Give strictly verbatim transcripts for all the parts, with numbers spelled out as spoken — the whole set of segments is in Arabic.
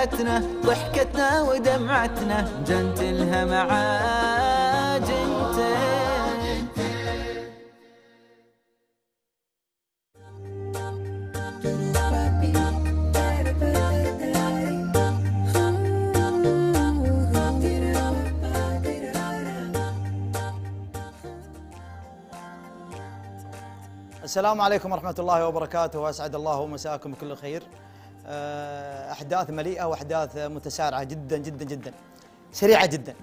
فرحتنا ضحكتنا ودمعتنا جنت لها معاجنتين. السلام عليكم ورحمة الله وبركاته، وأسعد الله مساكم بكل خير. أحداث مليئة وأحداث متسارعة جدا جدا جدا، سريعة جدا.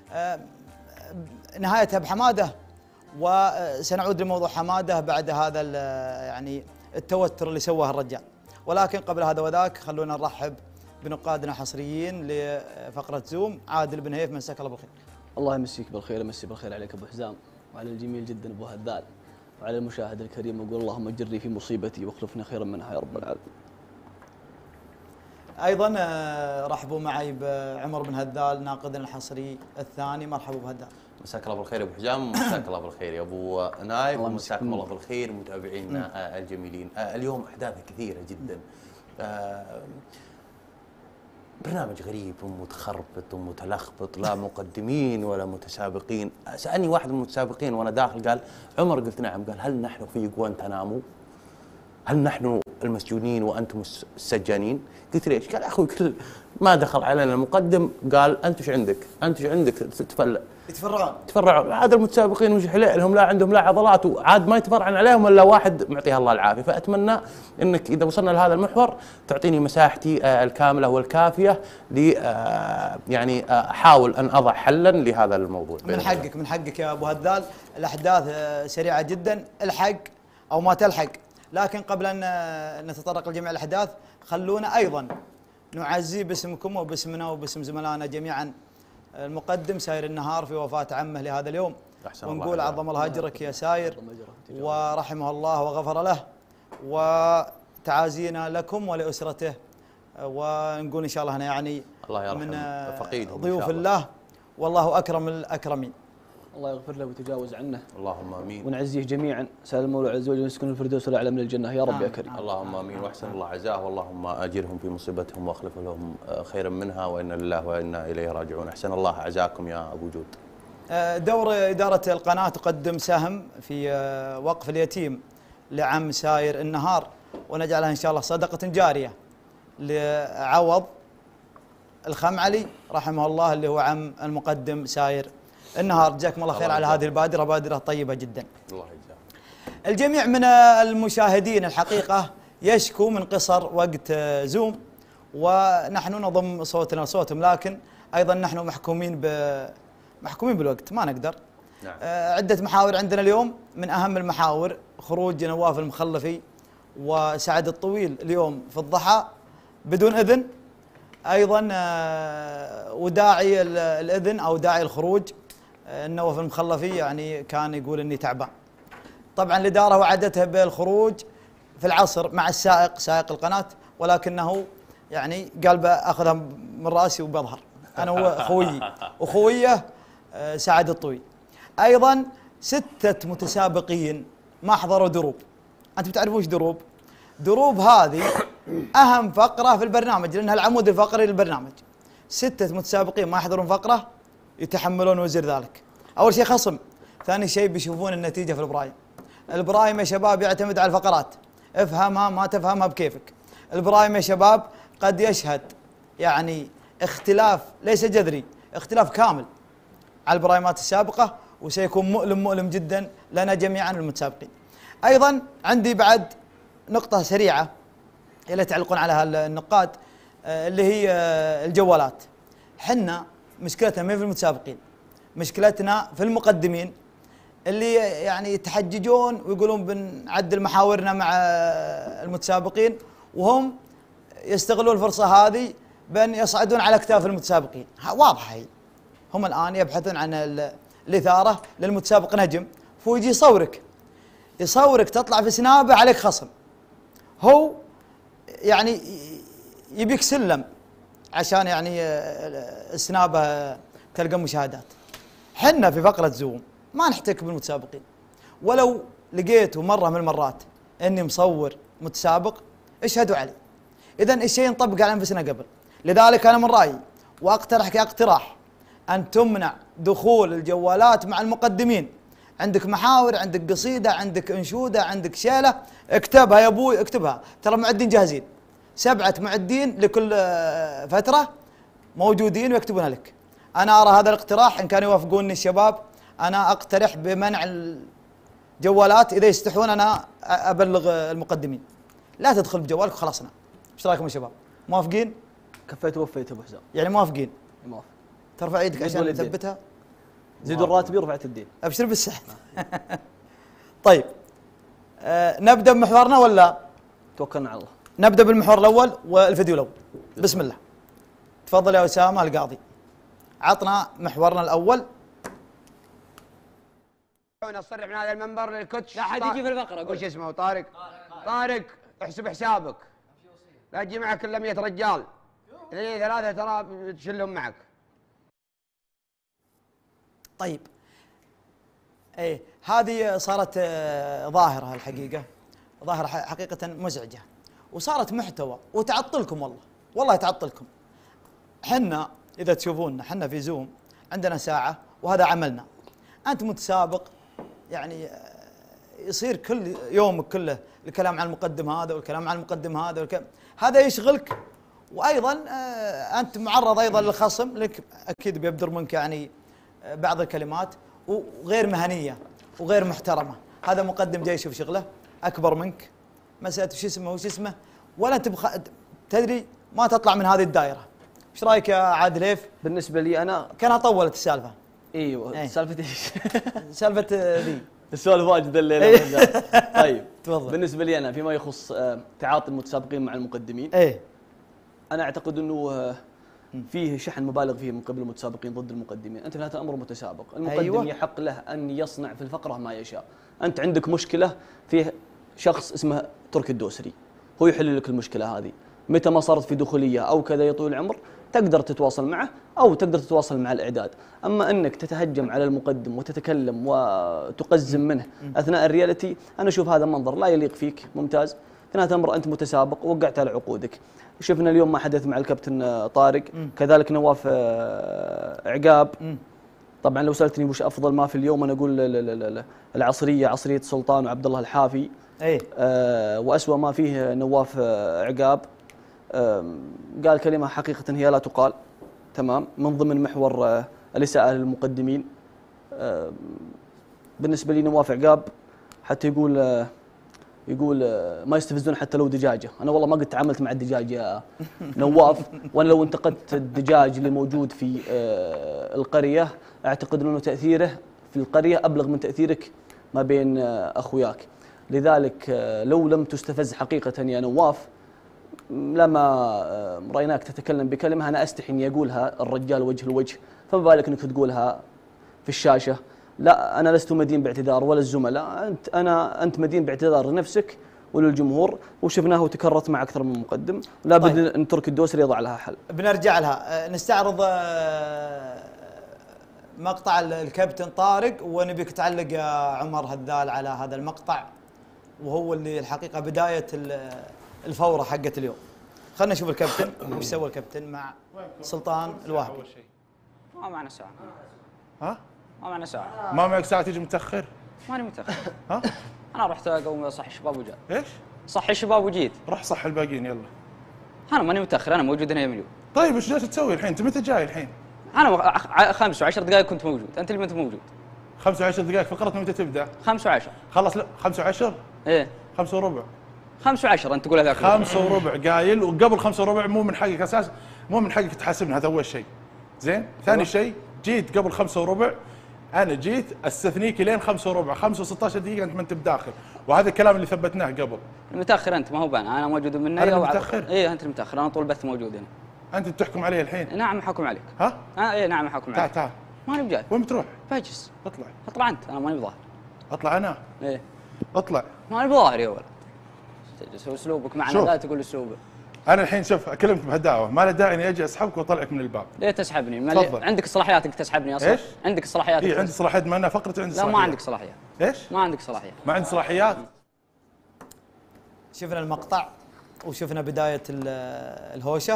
نهايتها بحمادة، وسنعود لموضوع حمادة بعد هذا يعني التوتر اللي سواه الرجال. ولكن قبل هذا وذاك خلونا نرحب بنقادنا حصريين لفقرة زوم. عادل بن هيف، مساك الله بالخير. الله يمسيك بالخير، يمسي بالخير عليك ابو حزام وعلى الجميل جدا ابو هذال وعلى المشاهد الكريم، واقول اللهم اجرني في مصيبتي واخلفني خيرا منها يا رب العالمين. ايضا رحبوا معي بعمر بن هذال ناقدنا الحصري الثاني. مرحبا ابو هذال. مساك الله بالخير يا ابو حجام، مساك الله بالخير يا ابو نايف، ومساكم الله بالخير متابعينا الجميلين. اليوم احداث كثيره جدا، برنامج غريب ومتخربط ومتلخبط، لا مقدمين ولا متسابقين. سألني واحد من المتسابقين وانا داخل قال عمر، قلت نعم، قال هل نحن في غوانتنامو؟ هل نحن المسجونين وانتم السجانين؟ قلت ليش؟ قال اخوي كل ما دخل علينا المقدم قال انت ايش عندك؟ انت ايش عندك تتفلع؟ يتفرعون يتفرعون. هذا المتسابقين وش لهم؟ لا عندهم لا عضلات، وعاد ما يتفرعن عليهم الا واحد معطيها الله العافيه. فاتمنى انك اذا وصلنا لهذا المحور تعطيني مساحتي الكامله والكافيه ل يعني احاول ان اضع حلا لهذا الموضوع. من حقك من حقك يا ابو هذال. الاحداث سريعه جدا، الحق او ما تلحق. لكن قبل ان نتطرق لجميع الاحداث خلونا ايضا نعزي باسمكم وباسمنا وباسم زملائنا جميعا المقدم ساير النهار في وفاة عمه لهذا اليوم، ونقول عظم الله اجرك يا ساير ورحمه الله وغفر له، وتعازينا لكم ولأسرته، ونقول ان شاء الله هنا يعني الله يرحم من فقيدهم ضيوف الله، والله اكرم الاكرمين. الله يغفر له ويتجاوز عنه، اللهم امين، ونعزيه جميعا. سال المولى عز وجل يسكن الفردوس الاعلى من الجنه يا رب يا كريم. اللهم امين، واحسن الله عزاه، واللهم اجرهم في مصيبتهم واخلف لهم خيرا منها، وانا لله وانا اليه راجعون. احسن الله عزاكم يا ابو جود. دور اداره القناه تقدم سهم في وقف اليتيم لعم ساير النهار، ونجعلها ان شاء الله صدقه جاريه لعوض الخمعلي رحمه الله اللي هو عم المقدم ساير النهار. جزاكم الله خير على هذه البادرة، بادرة طيبة جدا. الله يجزاك. الجميع من المشاهدين الحقيقة يشكو من قصر وقت زوم، ونحن نضم صوتنا لصوتهم، لكن أيضا نحن محكومين ب محكومين بالوقت، ما نقدر. نعم. عدة محاور عندنا اليوم، من أهم المحاور خروج نواف المخلفي وسعد الطويل اليوم في الضحى بدون إذن. أيضا وداعي الإذن أو داعي الخروج النواف المخلفي يعني كان يقول اني تعبان. طبعا الاداره وعدتها بالخروج في العصر مع السائق سائق القناه، ولكنه يعني قال باخذها من راسي وبظهر انا واخوي اخويه سعد الطويل. ايضا سته متسابقين ما حضروا دروب. انتم تعرفون ايش دروب؟ دروب هذه اهم فقره في البرنامج لانها العمود الفقري للبرنامج. سته متسابقين ما يحضرون فقره يتحملون وزر ذلك. أول شيء خصم، ثاني شيء بيشوفون النتيجة في البرايم. البرايم يا شباب يعتمد على الفقرات، افهمها ما تفهمها بكيفك. البرايم يا شباب قد يشهد يعني اختلاف ليس جذري، اختلاف كامل على البرايمات السابقة، وسيكون مؤلم مؤلم جدا لنا جميعا المتسابقين. أيضا عندي بعد نقطة سريعة اللي تعلقون عليها النقاد اللي هي الجوالات. حنا مشكلتنا ما في المتسابقين، مشكلتنا في المقدمين اللي يعني يتحججون ويقولون بنعدل محاورنا مع المتسابقين، وهم يستغلون الفرصة هذه بأن يصعدون على أكتاف المتسابقين. واضحة هي، هم الآن يبحثون عن الإثارة للمتسابق نجم، فيجي يصورك يصورك تطلع في سنابه عليك خصم. هو يعني يبيك سلم عشان يعني السنابه تلقى مشاهدات. حنا في فقرة زوم ما نحتك بالمتسابقين، ولو لقيته مرة من المرات اني مصور متسابق اشهدوا علي. اذا الشيء نطبق على انفسنا قبل. لذلك انا من رايي واقترح كاقتراح ان تمنع دخول الجوالات مع المقدمين. عندك محاور، عندك قصيده، عندك انشوده، عندك شيله، اكتبها يا ابوي اكتبها، ترى معدين جاهزين، سبعه معدين لكل فتره موجودين ويكتبونها لك. انا ارى هذا الاقتراح ان كانوا يوافقوني الشباب، انا اقترح بمنع الجوالات، اذا يستحون انا ابلغ المقدمين. لا تدخل بجوالك وخلصنا. ايش رايكم يا شباب؟ موافقين؟ كفيت ووفيت ابو حسام. يعني موافقين؟ موافق. ترفع يدك عشان نثبتها. زيدوا الراتب رفعت الدين. ابشر بالسحب. طيب آه نبدا بمحورنا ولا؟ توكلنا على الله. نبدا بالمحور الاول والفيديو الاول. بسم الله. تفضل يا اسامه القاضي. عطنا محورنا الاول. نصرح من هذا المنبر للكوتش. لا حد يجي في الفقره. وش اسمه؟ طارق. طارق احسب حسابك، لا تجي معك الا مئة رجال، اثنين ثلاثه ترى تشلهم معك. طيب ايه هذه صارت آه ظاهره الحقيقه، ظاهره حقيقه مزعجه، وصارت محتوى وتعطلكم والله، والله تعطلكم. حنا اذا تشوفونا حنا في زوم عندنا ساعه وهذا عملنا. انت متسابق يعني يصير كل يومك كله الكلام عن المقدم هذا والكلام عن المقدم هذا والكلام هذا يشغلك، وايضا آه انت معرض ايضا للخصم لك، اكيد بيبدر منك يعني آه بعض الكلمات وغير مهنيه وغير محترمه. هذا مقدم جاي يشوف شغله اكبر منك، مساله وش اسمه وش اسمه ولا انت بخ... تدري ما تطلع من هذه الدائره. ايش رايك يا عادل هيف؟ بالنسبه لي انا كانها طولت السالفه. ايوه ايه. سالفه ايش؟ سالفه ذي السؤال واجد الليله. طيب تفضل. بالنسبه لي انا فيما يخص تعاطي المتسابقين مع المقدمين، ايه انا اعتقد انه فيه شحن مبالغ فيه من قبل المتسابقين ضد المقدمين. انت في هذا الامر متسابق، المقدم أيوة. يحق له ان يصنع في الفقره ما يشاء. انت عندك مشكله فيه شخص اسمه تركي الدوسري، هو يحل لك المشكله هذه. متى ما صارت في دخوليه او كذا يطول العمر تقدر تتواصل معه او تقدر تتواصل مع الاعداد. اما انك تتهجم على المقدم وتتكلم وتقزم منه اثناء الرياليتي، انا اشوف هذا منظر لا يليق فيك. ممتاز، في هذا الامر انت متسابق ووقعت على عقودك. شفنا اليوم ما حدث مع الكابتن طارق، كذلك نواف عقاب. طبعا لو سالتني وش افضل ما في اليوم انا اقول العصريه، عصريه سلطان وعبد الله الحافي. اي آه واسوأ ما فيه نواف عقاب. قال كلمة حقيقة هي لا تقال، تمام، من ضمن محور الإساءة للمقدمين. بالنسبة لي نواف عقاب حتى يقول يقول ما يستفزون حتى لو دجاجة. أنا والله ما قد تعاملت مع الدجاج يا نواف، وأنا لو انتقدت الدجاج اللي موجود في القرية أعتقد أنه تأثيره في القرية أبلغ من تأثيرك ما بين أخوياك. لذلك لو لم تستفز حقيقة يا نواف لما رأيناك تتكلم بكلمة أنا أستحي إني أقولها الرجال وجه الوجه، فما بالك إنك تقولها في الشاشة. لا أنا لست مدين باعتذار ولا الزملاء، أنت أنا أنت مدين باعتذار لنفسك وللجمهور، وشفناه وتكررت مع أكثر من مقدم، لابد طيب. أن تركي الدوسري يضع لها حل. بنرجع لها، نستعرض مقطع الكابتن طارق ونبيك تعلق يا عمر هذال على هذا المقطع، وهو اللي الحقيقة بداية الفورة حقت اليوم. خلنا نشوف الكابتن وش سوى الكابتن مع سلطان الوهبي. ما معنا ساعة. ها؟ ما معنا ساعة. ما معك ساعة تيجي متأخر؟ ماني متأخر. ها؟ أنا رحت أقوم أصحي الشباب وجاء. ايش؟ صحي الشباب وجيت. روح صح الباقيين يلا. أنا ماني متأخر، أنا موجود هنا يوم اليوم. طيب ايش جالس تسوي الحين؟ أنت متى جاي الحين؟ أنا خمس وعشر دقائق كنت موجود، أنت اللي ما أنت موجود. خمس وعشر دقائق فقرتنا متى تبدأ؟ خمس وعشر. خلص لا خمس وعشر؟ إيه. خمس وربع. خمس وعشر أنت تقول هذاك. خمس وربع قايل، وقبل خمس وربع مو من حقك أساس، مو من حقك تحاسبنا، هذا أول شيء. زين؟ ثاني شيء جيت قبل خمسة وربع، أنا جيت استثنيك لين خمسة وربع، خمسة وستة عشر دقيقة أنت ما أنت بداخل، وهذا الكلام اللي ثبتناه قبل. المتأخر أنت ما هو بأنا، أنا موجود من أنا المتأخر؟ إيه أنت المتأخر، أنا طول البث موجود هنا. أنت بتحكم علي الحين؟ نعم أحكم عليك. ها؟ آه إيه نعم أحكم عليك. تعال تعال. ماني بجاي. وين بتروح؟ بجلس. اطلع. اطلع أنت، أنا ماني بظاهر. اطلع أنا؟ إيه. اطلع. ماني بظاهر يا ولد. تجلس اسلوبك معنا لا تقول اسلوبه. انا الحين شوف اكلمك بهداوه، ما له داعي اني اجي اسحبك واطلعك من الباب. ليه تسحبني؟ تفضل. عندك صلاحيات انك تسحبني اصلا؟ ايش؟ عندك صلاحيات؟ اي عندي صلاحيات، ما انا فقرتي عندي صلاحيات. لا ما عندك صلاحيات. ايش؟ ما عندك صلاحيات. ما عندي صلاحيات. شفنا المقطع وشفنا بدايه الهوشه،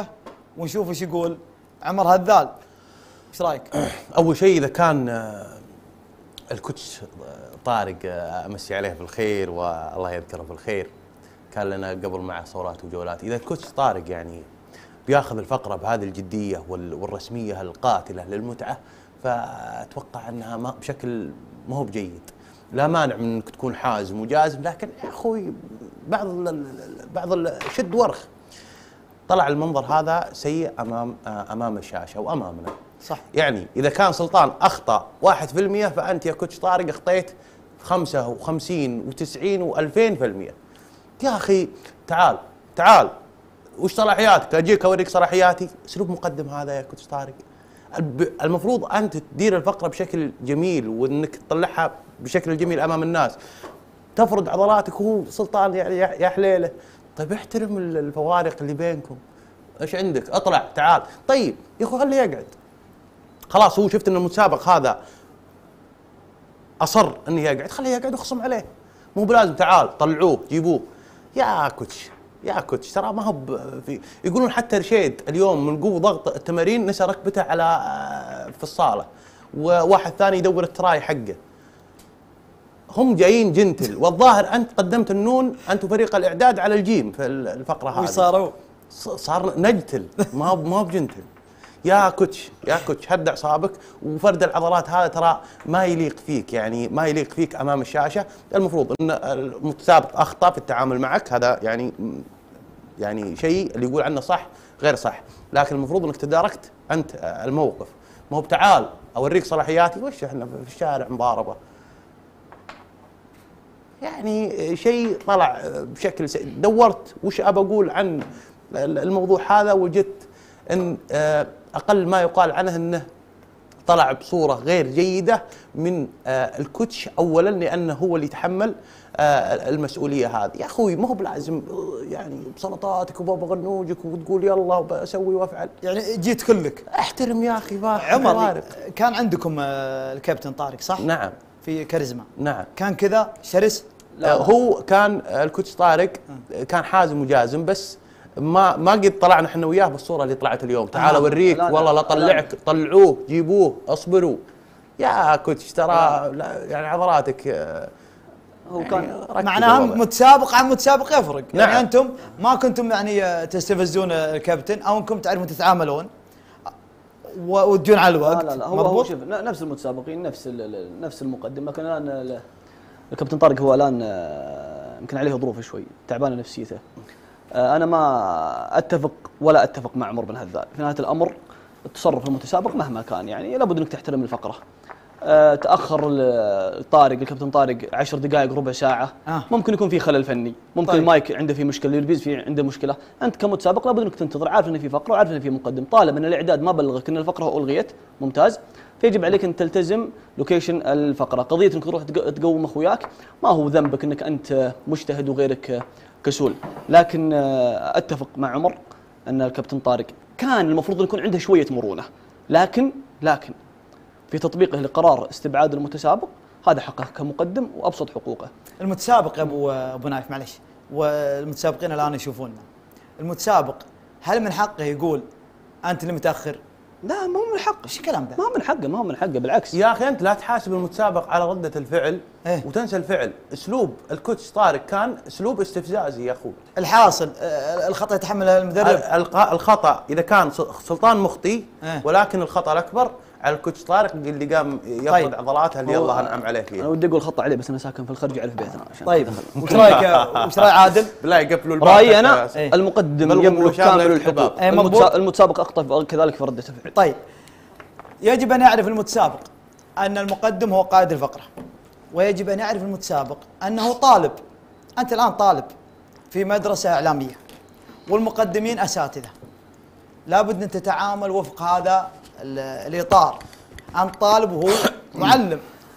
ونشوف ايش يقول عمر هذال. ايش رايك؟ اول شيء اذا كان الكوتش طارق امسي عليه بالخير والله يذكره بالخير، كان لنا قبل معه صورات وجولات. اذا الكوتش طارق يعني بياخذ الفقره بهذه الجديه والرسميه القاتله للمتعه، فاتوقع انها ما بشكل ما هو بجيد. لا مانع من انك تكون حازم وجازم، لكن يا اخوي بعض ال بعض ال شد ورخ. طلع المنظر هذا سيء امام امام الشاشه وامامنا. صح. يعني اذا كان سلطان اخطا واحد بالمئة، فانت يا كوتش طارق اخطيت خمسة وخمسين وتسعين وألفين في المئة. يا اخي تعال تعال وش صلاحياتك؟ اجيك اوريك صلاحياتي. اسلوب مقدم هذا يا كوتش طارق. المفروض انت تدير الفقره بشكل جميل وانك تطلعها بشكل جميل امام الناس، تفرض عضلاتك وهو سلطان يعني يا حليله. طيب احترم الفوارق اللي بينكم. ايش عندك؟ اطلع تعال. طيب يا اخوي خليه يقعد. خلاص هو شفت ان المتسابق هذا اصر انه يقعد، خليه يقعد وخصم عليه. مو بلازم تعال طلعوه جيبوه. يا كوتش يا كوتش ترى ما هو في. يقولون حتى رشيد اليوم من قوه ضغط التمارين نسى ركبته على في الصاله، وواحد ثاني يدور التراي حقه. هم جايين جنتل، والظاهر انت قدمت النون انت وفريق الاعداد على الجيم في الفقره هذه. وصاروا صار نجتل ما هو ما هو بجنتل. يا كوتش يا كوتش هد اعصابك، وفرد العضلات هذا ترى ما يليق فيك، يعني ما يليق فيك امام الشاشه. المفروض ان المتسابق اخطا في التعامل معك، هذا يعني يعني شيء اللي يقول عنه صح غير صح، لكن المفروض انك تداركت انت الموقف. ما هو بتعال اوريك صلاحياتي، وش احنا في الشارع مضاربه. يعني شيء طلع بشكل سيء. دورت وش ابى اقول عن الموضوع هذا، وجدت ان اقل ما يقال عنه انه طلع بصوره غير جيده من الكوتش اولا، لانه هو اللي يتحمل المسؤوليه هذه. يا اخوي ما هو بلازم يعني بسلطاتك وبابا غنوجك وتقول يلا بسوي وافعل. يعني جيت كلك. احترم يا اخي. عمر كان عندكم الكابتن طارق صح؟ نعم. في كاريزما. نعم. كان كذا شرس؟ لا هو كان الكوتش طارق كان حازم وجازم، بس ما ما قد طلعنا احنا وياه بالصوره اللي طلعت اليوم. تعال اوريك آه. والله لا طلعك، طلعوه جيبوه اصبروا. يا كوتش ترى يعني عضلاتك هو يعني كان معناها متسابق عن متسابق يفرق. نعم. يعني انتم ما كنتم يعني تستفزون الكابتن او انكم تعرفون تتعاملون وتجون على الوقت. لا لا, لا هو, هو شوف نفس المتسابقين نفس نفس المقدم، لكن الان الكابتن طارق هو الان يمكن عليه ظروف شوي تعبانه نفسيته. أنا ما أتفق ولا أتفق مع عمر بن هذال. في نهاية الأمر التصرف المتسابق مهما كان يعني لابد أنك تحترم الفقرة. أه تأخر طارق الكابتن طارق عشر دقائق ربع ساعة. آه. ممكن يكون في خلل فني، ممكن طيب. المايك عنده فيه مشكلة، البيز فيه عنده مشكلة. أنت كمتسابق لابد أنك تنتظر، عارف أن في فقرة وعارف أن في مقدم. طالما أن الإعداد ما بلغك أن الفقرة ألغيت ممتاز، فيجب عليك أن تلتزم لوكيشن الفقرة. قضية أنك تروح تقوم أخوياك ما هو ذنبك أنك أنت مجتهد وغيرك كسول. لكن اتفق مع عمر ان الكابتن طارق كان المفروض ان يكون عنده شويه مرونه، لكن لكن في تطبيقه لقرار استبعاد المتسابق هذا حقه كمقدم وابسط حقوقه. المتسابق يا ابو ابو نايف معلش، والمتسابقين الان يشوفوننا، المتسابق هل من حقه يقول انت اللي متاخر؟ لا مو من حقه. ايش الكلام ده؟ ما من حقه ما هو من حقه بالعكس. يا اخي انت لا تحاسب المتسابق على رده الفعل إيه؟ وتنسى الفعل. اسلوب الكوتش طارق كان اسلوب استفزازي يا اخوي. الحاصل الخطا يتحمله المدرب. الخطا اذا كان سلطان مخطي إيه؟ ولكن الخطا الاكبر على الكوتش طارق اللي قام يفرض طيب. عضلاته اللي الله انعم عليه فيها. انا ودي اقول خطا عليه بس انا ساكن في الخرج يعرف بيتنا. طيب وش رايك وش راي عادل؟ بالله يقفلوا الباب. رايي انا إيه؟ المقدم يملك كامل الحقوق. إيه المتسابق اخطا كذلك في رده الفعل. طيب يجب ان يعرف المتسابق ان المقدم هو قائد الفقره، ويجب ان يعرف المتسابق انه طالب. انت الان طالب في مدرسه اعلاميه والمقدمين اساتذه، لابد ان تتعامل وفق هذا الاطار. انت طالب وهو معلم،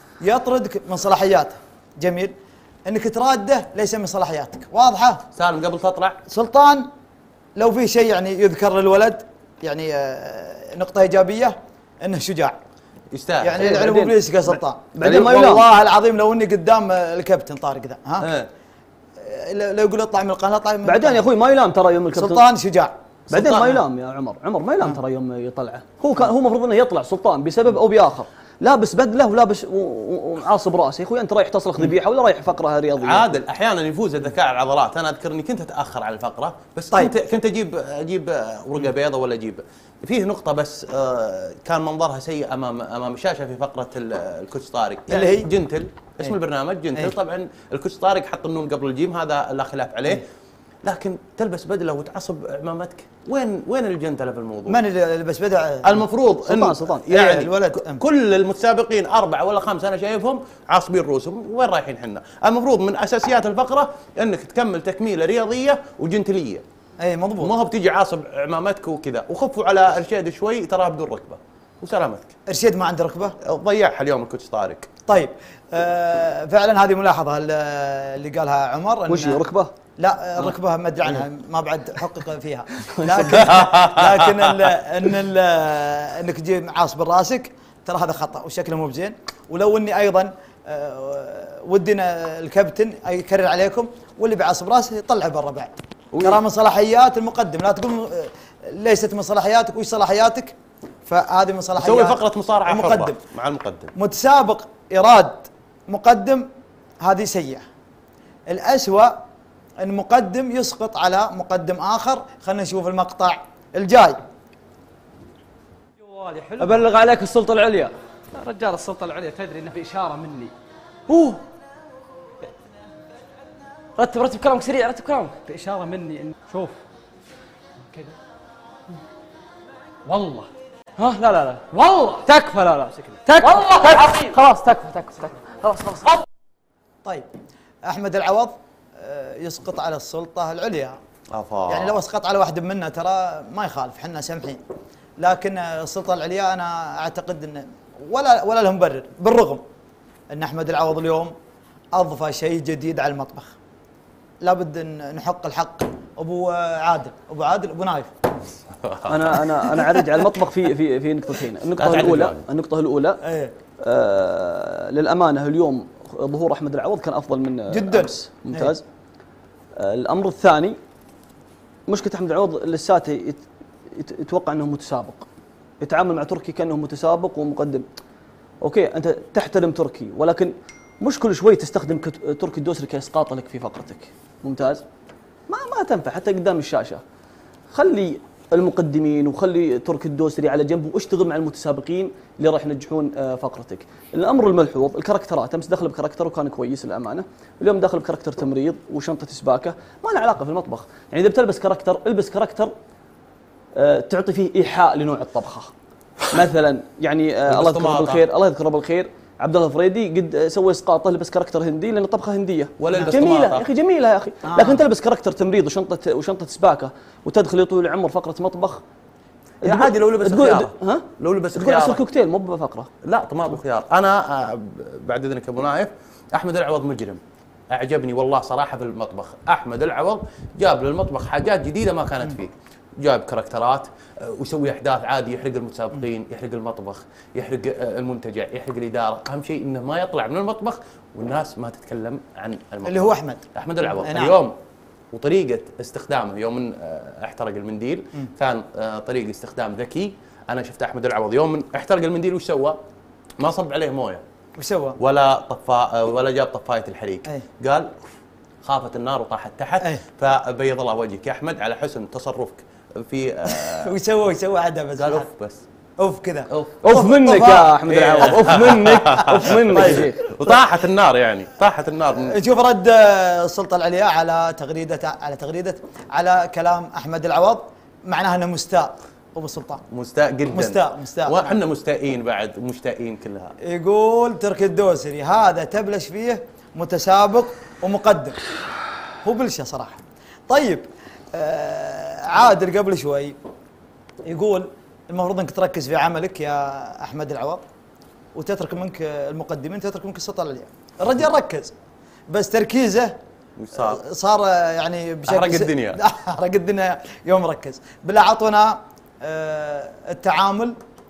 يطردك من صلاحياته. جميل انك تراده ليس من صلاحياتك. واضحه سالم؟ قبل تطلع سلطان لو في شيء يعني يذكر للولد يعني نقطه ايجابيه انه شجاع يستاهل يعني العلم ابليس يا سلطان. بعدين ما والله العظيم لو اني قدام الكابتن طارق ذا ها اه. لو يقول اطلع من القناه اطلع من بعدين يا اخوي ما يلام ترى يوم الكابتن سلطان شجاع بعدين ما سلطان. يلام يا عمر، عمر ما يلام ترى يوم يطلعه، هو كان هو المفروض انه يطلع سلطان بسبب او باخر، لابس بدله ولابس و- و- ومعاصب راسه، يا اخوي انت رايح تصلخ ذبيحه ولا رايح فقره رياضيه؟ عادل احيانا يفوز الذكاء على العضلات. انا اذكر اني كنت اتاخر على الفقره بس طيب. كنت كنت اجيب اجيب ورقه بيضاء ولا اجيب فيه نقطه بس آه، كان منظرها سيء امام امام الشاشه في فقره ال- الكوتش طارق اللي هي؟ جنتل اسم إيه. البرنامج جنتل. إيه. طبعا الكوتش طارق حط النون قبل الجيم، هذا لا خلاف عليه. لكن تلبس بدله وتعصب عمامتك، وين وين الجنتله في الموضوع؟ من اللي لبس بدع؟ المفروض سلطان- إن سلطان. يعني الولد. كل المتسابقين اربعه ولا خمسه انا شايفهم عاصبين رؤوسهم، وين رايحين حنا؟ المفروض من اساسيات الفقره انك تكمل تكميله رياضيه وجنتليه، اي مضبوط. ما هو بتيجي عاصب عمامتك وكذا. وخفوا على ارشاد شوي تراه بدون ركبه وسلامتك. ارشاد ما عنده ركبه. ضيعها اليوم الكوتش طارق. طيب آه فعلا هذه ملاحظه ال- اللي قالها عمر. إن- وش هي ركبه؟ لا الركبه ما ادري عنها، ما بعد حقق فيها. لكن لكن ال ان ال انك تجي عاصب راسك ترى هذا خطا وشكله مو بزين. ولو اني ايضا آه، ودنا الكابتن يكرر عليكم واللي بعاصب راسه يطلعه برا بعد. ترى من صلاحيات المقدم، لا تقول آه، ليست من صلاحياتك. وش صلاحياتك؟ فهذه من صلاحيات سوي فقره مصارعه المقدم. حرة مع المقدم. متسابق إيراد مقدم هذه سيئة. الأسوأ أن مقدم يسقط على مقدم آخر. خلينا نشوف المقطع الجاي. جوالي حلو. ابلغ عليك السلطه العليا. يا رجال السلطة العليا تدري انه في اشارة مني. اوه رتب رتب كلامك سريع، رتب كلامك. في اشارة مني ان شوف كذا. والله ها لا لا لا والله تكفى، لا لا تكفى والله العظيم. تكفى، خلاص تكفى تكفى تكفى خلاص خلاص. طيب أحمد العوض آه، يسقط على السلطة العليا. افا يعني لو اسقط على واحد منا ترى ما يخالف، حنا سامحين. لكن آه، السلطة العليا أنا أعتقد أن ولا ولا له مبرر، بالرغم أن أحمد العوض اليوم أضفى شيء جديد على المطبخ. لابد أن نحق الحق أبو عادل، أبو عادل أبو نايف. انا انا انا اعرج على المطبخ في في في نقطتين. النقطه تعرج الاولى يعني. النقطه الاولى ايه آه للامانه اليوم ظهور احمد العوض كان افضل من جداً. أمس. ممتاز. آه الامر الثاني مشكله احمد العوض لساته يت يت يتوقع انه متسابق، يتعامل مع تركي كانه متسابق ومقدم. اوكي انت تحترم تركي، ولكن مش كل شوي تستخدم كت- تركي الدوسري كاسقاط لك في فقرتك. ممتاز. ما ما تنفع حتى قدام الشاشه. خلي المقدمين وخلي تركي الدوسري على جنب واشتغل مع المتسابقين اللي راح ينجحون آه، فقرتك. الامر الملحوظ الكاركترات، امس دخل بكاركتر وكان كويس للامانه، اليوم داخل بكاركتر تمريض وشنطه سباكه، ما له علاقه في المطبخ. يعني اذا بتلبس كاركتر البس كاركتر آه، تعطي فيه ايحاء لنوع الطبخه. مثلا يعني آه، الله يذكره بالخير، الله يذكره بالخير، عبد الله الفريدي قد سوى اسقاطه لبس كاركتر هندي لان طبخه هنديه. ولا يلبس جميله طماطة. يا اخي، جميله يا اخي. آه. لكن تلبس كاركتر تمريض وشنطه وشنطه سباكه وتدخل يا طويل العمر فقره مطبخ. يا عادي لو لبس تقول خيار. ها؟ لو لبس تقول عصير خيار كوكتيل مو بفقره. لا طماط وخيار. انا آه، بعد اذنك ابو نايف، احمد العوض مجرم، اعجبني والله صراحه في المطبخ. احمد العوض جاب للمطبخ حاجات جديده ما كانت فيه، جاب كاركترات آه، ويسوي احداث عادي، يحرق المتسابقين، يحرق المطبخ، يحرق آه، المنتجع، يحرق الاداره. اهم شيء انه ما يطلع من المطبخ والناس ما تتكلم عن المطبخ. اللي هو أحمد احمد العوض نعم. اليوم وطريقه استخدامه يوم من آه، احترق المنديل كان آه، طريقه استخدام ذكي. انا شفت احمد العوض يوم من احترق المنديل وش سوى؟ ما صب عليه مويه وش سوى؟ ولا طفا ولا جاب طفايه الحريق. أي. قال خافت النار وطاحت تحت. أي. فبيض الله وجهك يا احمد على حسن تصرفك في آه، وش سوى؟ وش سوى عدا بس؟ قال اوف بس اوف كذا. اوف اوف منك طفا. يا احمد العوض، اوف منك، اوف منك يا شيخ. وطاحت النار، يعني طاحت النار من نشوف رد آه، السلطة العليا على تغريدة على تغريدة على كلام أحمد العوض. معناها أنه مستاء أبو سلطان. مستاء جدا. مستاء مستاء. واحنا مستائين بعد، مشتاقين كلها. يقول تركي الدوسري هذا تبلش فيه متسابق ومقدم. هو بلشه صراحة. طيب آه عادل قبل شوي يقول المفروض انك تركز في عملك يا احمد العوض وتترك منك المقدمين، تترك منك السلطة العليا. الرجال ركز بس تركيزه وش صار؟ صار يعني بشكل أحرق س- الدنيا. احرق الدنيا يوم ركز. بالله اعطونا آه التعامل،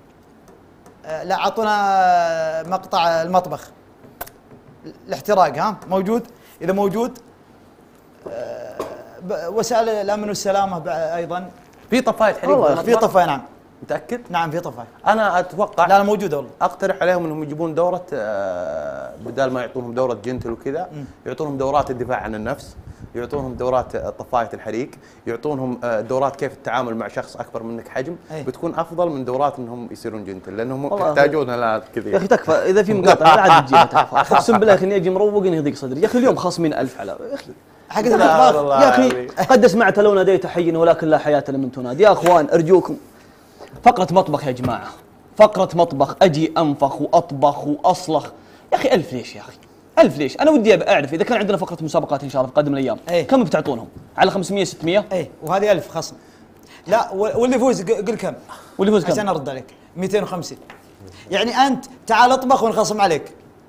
آه لا اعطونا مقطع المطبخ الاحتراق. ها موجود؟ اذا موجود آه ب- وسائل الامن والسلامه ب- ايضا في طفايه حريق والله في طفايه نعم. متاكد؟ نعم في طفايه. انا اتوقع لا لا موجوده والله. اقترح عليهم انهم يجيبون دوره آه، بدال ما يعطونهم دوره جنتل وكذا، يعطونهم دورات الدفاع عن النفس، يعطونهم دورات طفايه الحريق، يعطونهم آه، دورات كيف التعامل مع شخص اكبر منك حجم، أي. بتكون افضل من دورات انهم يصيرون جنتل لانهم يحتاجونها الان كثير. يا اخي تكفى اذا في مقاطعه لا عاد تجيها تكفى. اقسم بالله اني اجي مروق اني يضيق صدري. يا اخي اليوم خاصمين ألف على يا اخي حق لا المطبخ. والله يا اخي العظيم. قد سمعت لو ناديت حي ولكن لا حياه لمن تنادي. يا اخوان ارجوكم فقره مطبخ يا جماعه، فقره مطبخ اجي انفخ واطبخ واصلخ. يا اخي ألف ليش يا اخي؟ ألف ليش؟ انا ودي اعرف اذا كان عندنا فقره مسابقات ان شاء الله في قادم الايام أي. كم بتعطونهم؟ على خمسمية ستمية؟ اي وهذه ألف خصم. لا واللي يفوز قل كم؟ واللي يفوز كم؟ عشان ارد عليك مئتين وخمسين. يعني انت تعال اطبخ ونخصم عليك.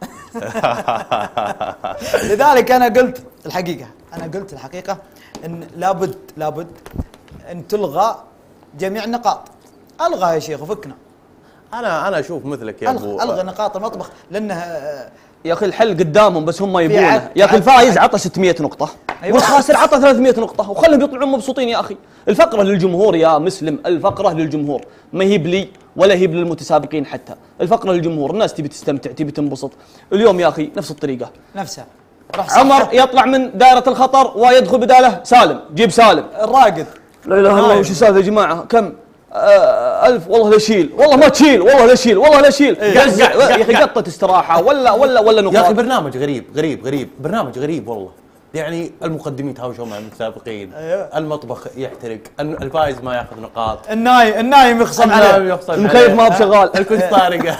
لذلك انا قلت الحقيقه، انا قلت الحقيقه ان لابد لابد ان تلغى جميع النقاط. الغى يا شيخ وفكنا. انا انا اشوف مثلك يا ابو الغى الغى نقاط المطبخ لانه يا اخي الحل قدامهم بس هم عد- يبونه. يا اخي عد- الفايز عطى ستمية نقطة أيوة. والخاسر عطى ثلاثمية نقطة وخلهم يطلعون مبسوطين يا اخي. الفقرة للجمهور يا مسلم، الفقرة للجمهور، ما هي بلي ولا هي للمتسابقين حتى، الفقرة للجمهور، الناس تبي تستمتع تبي تنبسط. اليوم يا اخي نفس الطريقة. نفسها. راح عمر صحح. يطلع من دائرة الخطر ويدخل بداله سالم، جيب سالم. الراقد. لا اله الا الله. وش السالفة يا جماعة؟ كم؟ آه ألف. والله لا شيل، والله ما تشيل، والله لا شيل، والله لا شيل. قزع يا اخي قطة استراحة ولا ولا ولا نقاط. يا اخي برنامج غريب غريب غريب برنامج غريب والله. يعني المقدمين تهاوشوا مع المتسابقين، أيوه. المطبخ يحترق، الفايز ما ياخذ نقاط، النايم النايم يخصم النايم عليه. يخصم المكيف عليه. ما هو بشغال. الكل طارقه.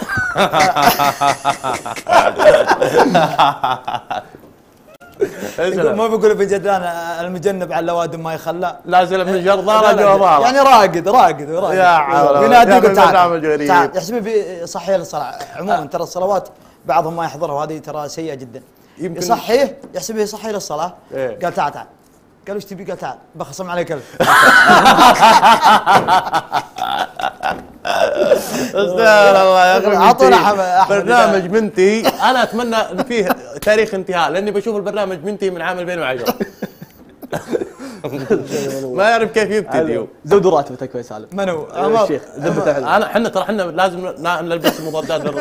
يقول- ما بيقولوا بجدان المجنب على اللوادم ما يخلى. لازم من جر لا، ضارة لا، جوابها. يعني راقد راقد راقد. يا عالم. ينادي يا يقول أخي تعال برنامج غريب. تعال. يحسب في صحيح للصلاة. عموما ترى الصلوات بعضهم ما يحضرها وهذه ترى سيئة جدا. يمكن- يصحيه يحسب يصحي للصلاة. إيه. قال تعال تعال. قال وش تبي؟ قال تعال بخصم عليك ألف. استغفر الله يا اخي. أعطونا منتهي. أحمد- أحمد برنامج منتهي. انا اتمنى ان فيه تاريخ انتهاء لاني بشوف البرنامج منتهي من عام ألفين وعشرة. ما يعرف كيف يبتدي هو. زود راتبتك يا سالم. منو؟ يا عمر. الشيخ ذبته حلو. انا احنا ترى احنا لازم ن- نلبس المضادات للرطب.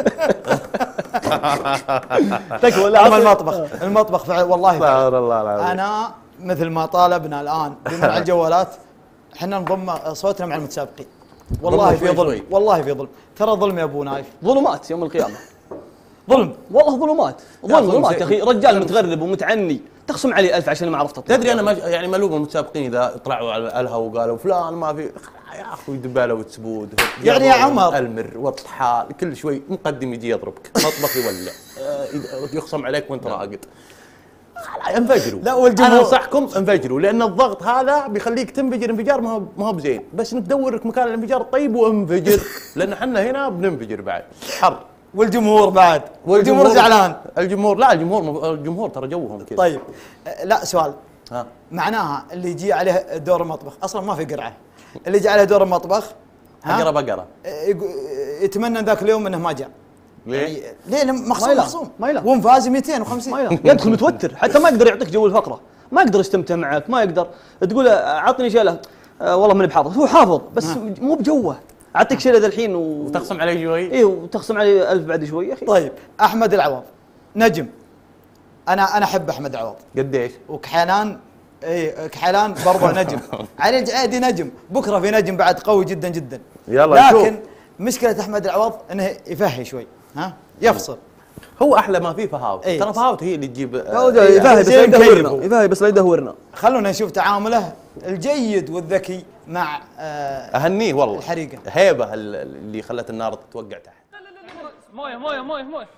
تكفى لا أما المطبخ المطبخ فعلا والله فعلا. استغفر الله العظيم. أنا مثل ما طالبنا الآن بمنع الجوالات احنا نضم اصواتنا مع المتسابقين. والله ضموا في شوي ظلم شوي. والله في ظلم. ترى ظلم يا ابو نايف. ظلمات يوم القيامة. ظلم. والله ظلمات يا ظلم أخي ظلمات شيء- يا اخي. رجال متغرب ومتعني تخصم علي ألف عشان ما عرفت اطلع. تدري انا ما يعني ملوم المتسابقين اذا طلعوا على الهوا وقالوا فلان ما في. يا اخوي دباله وتسبود. يعني يا عمر. المر والطحال كل شوي مقدم يجي يضربك، مطبخ يولع، آه، يخصم عليك وانت راقد. خلاص انفجروا. لا، والجمهور- انا انصحكم انفجروا لان الضغط هذا بيخليك تنفجر انفجار ما هو ما هو بزين، بس ندور لك مكان الانفجار الطيب وانفجر لان احنا هنا بننفجر بعد حر. والجمهور بعد. والجمهور زعلان. الجمهور لا الجمهور الجمهور ترى جوهم كذا. طيب أه، لا سؤال. ها معناها اللي يجي عليه دور المطبخ اصلا ما في قرعه. اللي يجي عليه دور المطبخ ها؟ بقره بقره. أه، يقو- يتمنى ذاك اليوم انه ما جاء. ليه؟ يعني ليه لأن ما مخصوم يلام. مخصوم ما يلام. ومفاز مئتين وخمسين. ما يلا. يدخل متوتر حتى ما يقدر يعطيك جو الفقره، ما يقدر يستمتع معك، ما يقدر تقول عطني شيله آه والله ماني بحافظ، هو حافظ بس مو بجوه. اعطيك شيله ذا الحين و... وتخصم عليه شوي. ايه وتخصم علي ألف بعد شوي يا اخي. طيب احمد العوض نجم. انا انا احب احمد العوض. قديش؟ وكحيلان اي كحيلان برضه نجم. علي الجعيدي نجم. بكره في نجم بعد قوي جدا جدا. يلا نشوف. لكن مشكله احمد العوض انه يفهي شوي ها يفصل. هو احلى ما فيه فهاوة. إيه. ترى فهاوته هي اللي تجيب هو آه، ده يفهي بس لا زي يدهورنا، مكيف. يفهي بس لا يدهورنا. خلونا نشوف تعامله الجيد والذكي مع آه اهنيه والله. الحريقة. هيبه ال- اللي خلت النار تتوقع تحت. مويه مويه مويه مويه.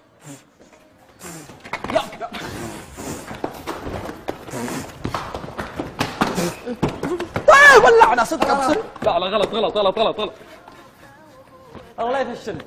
طيب ولعنا صدق ابصر. لا لا غلط غلط غلط غلط غلط. الله لا يفشلني.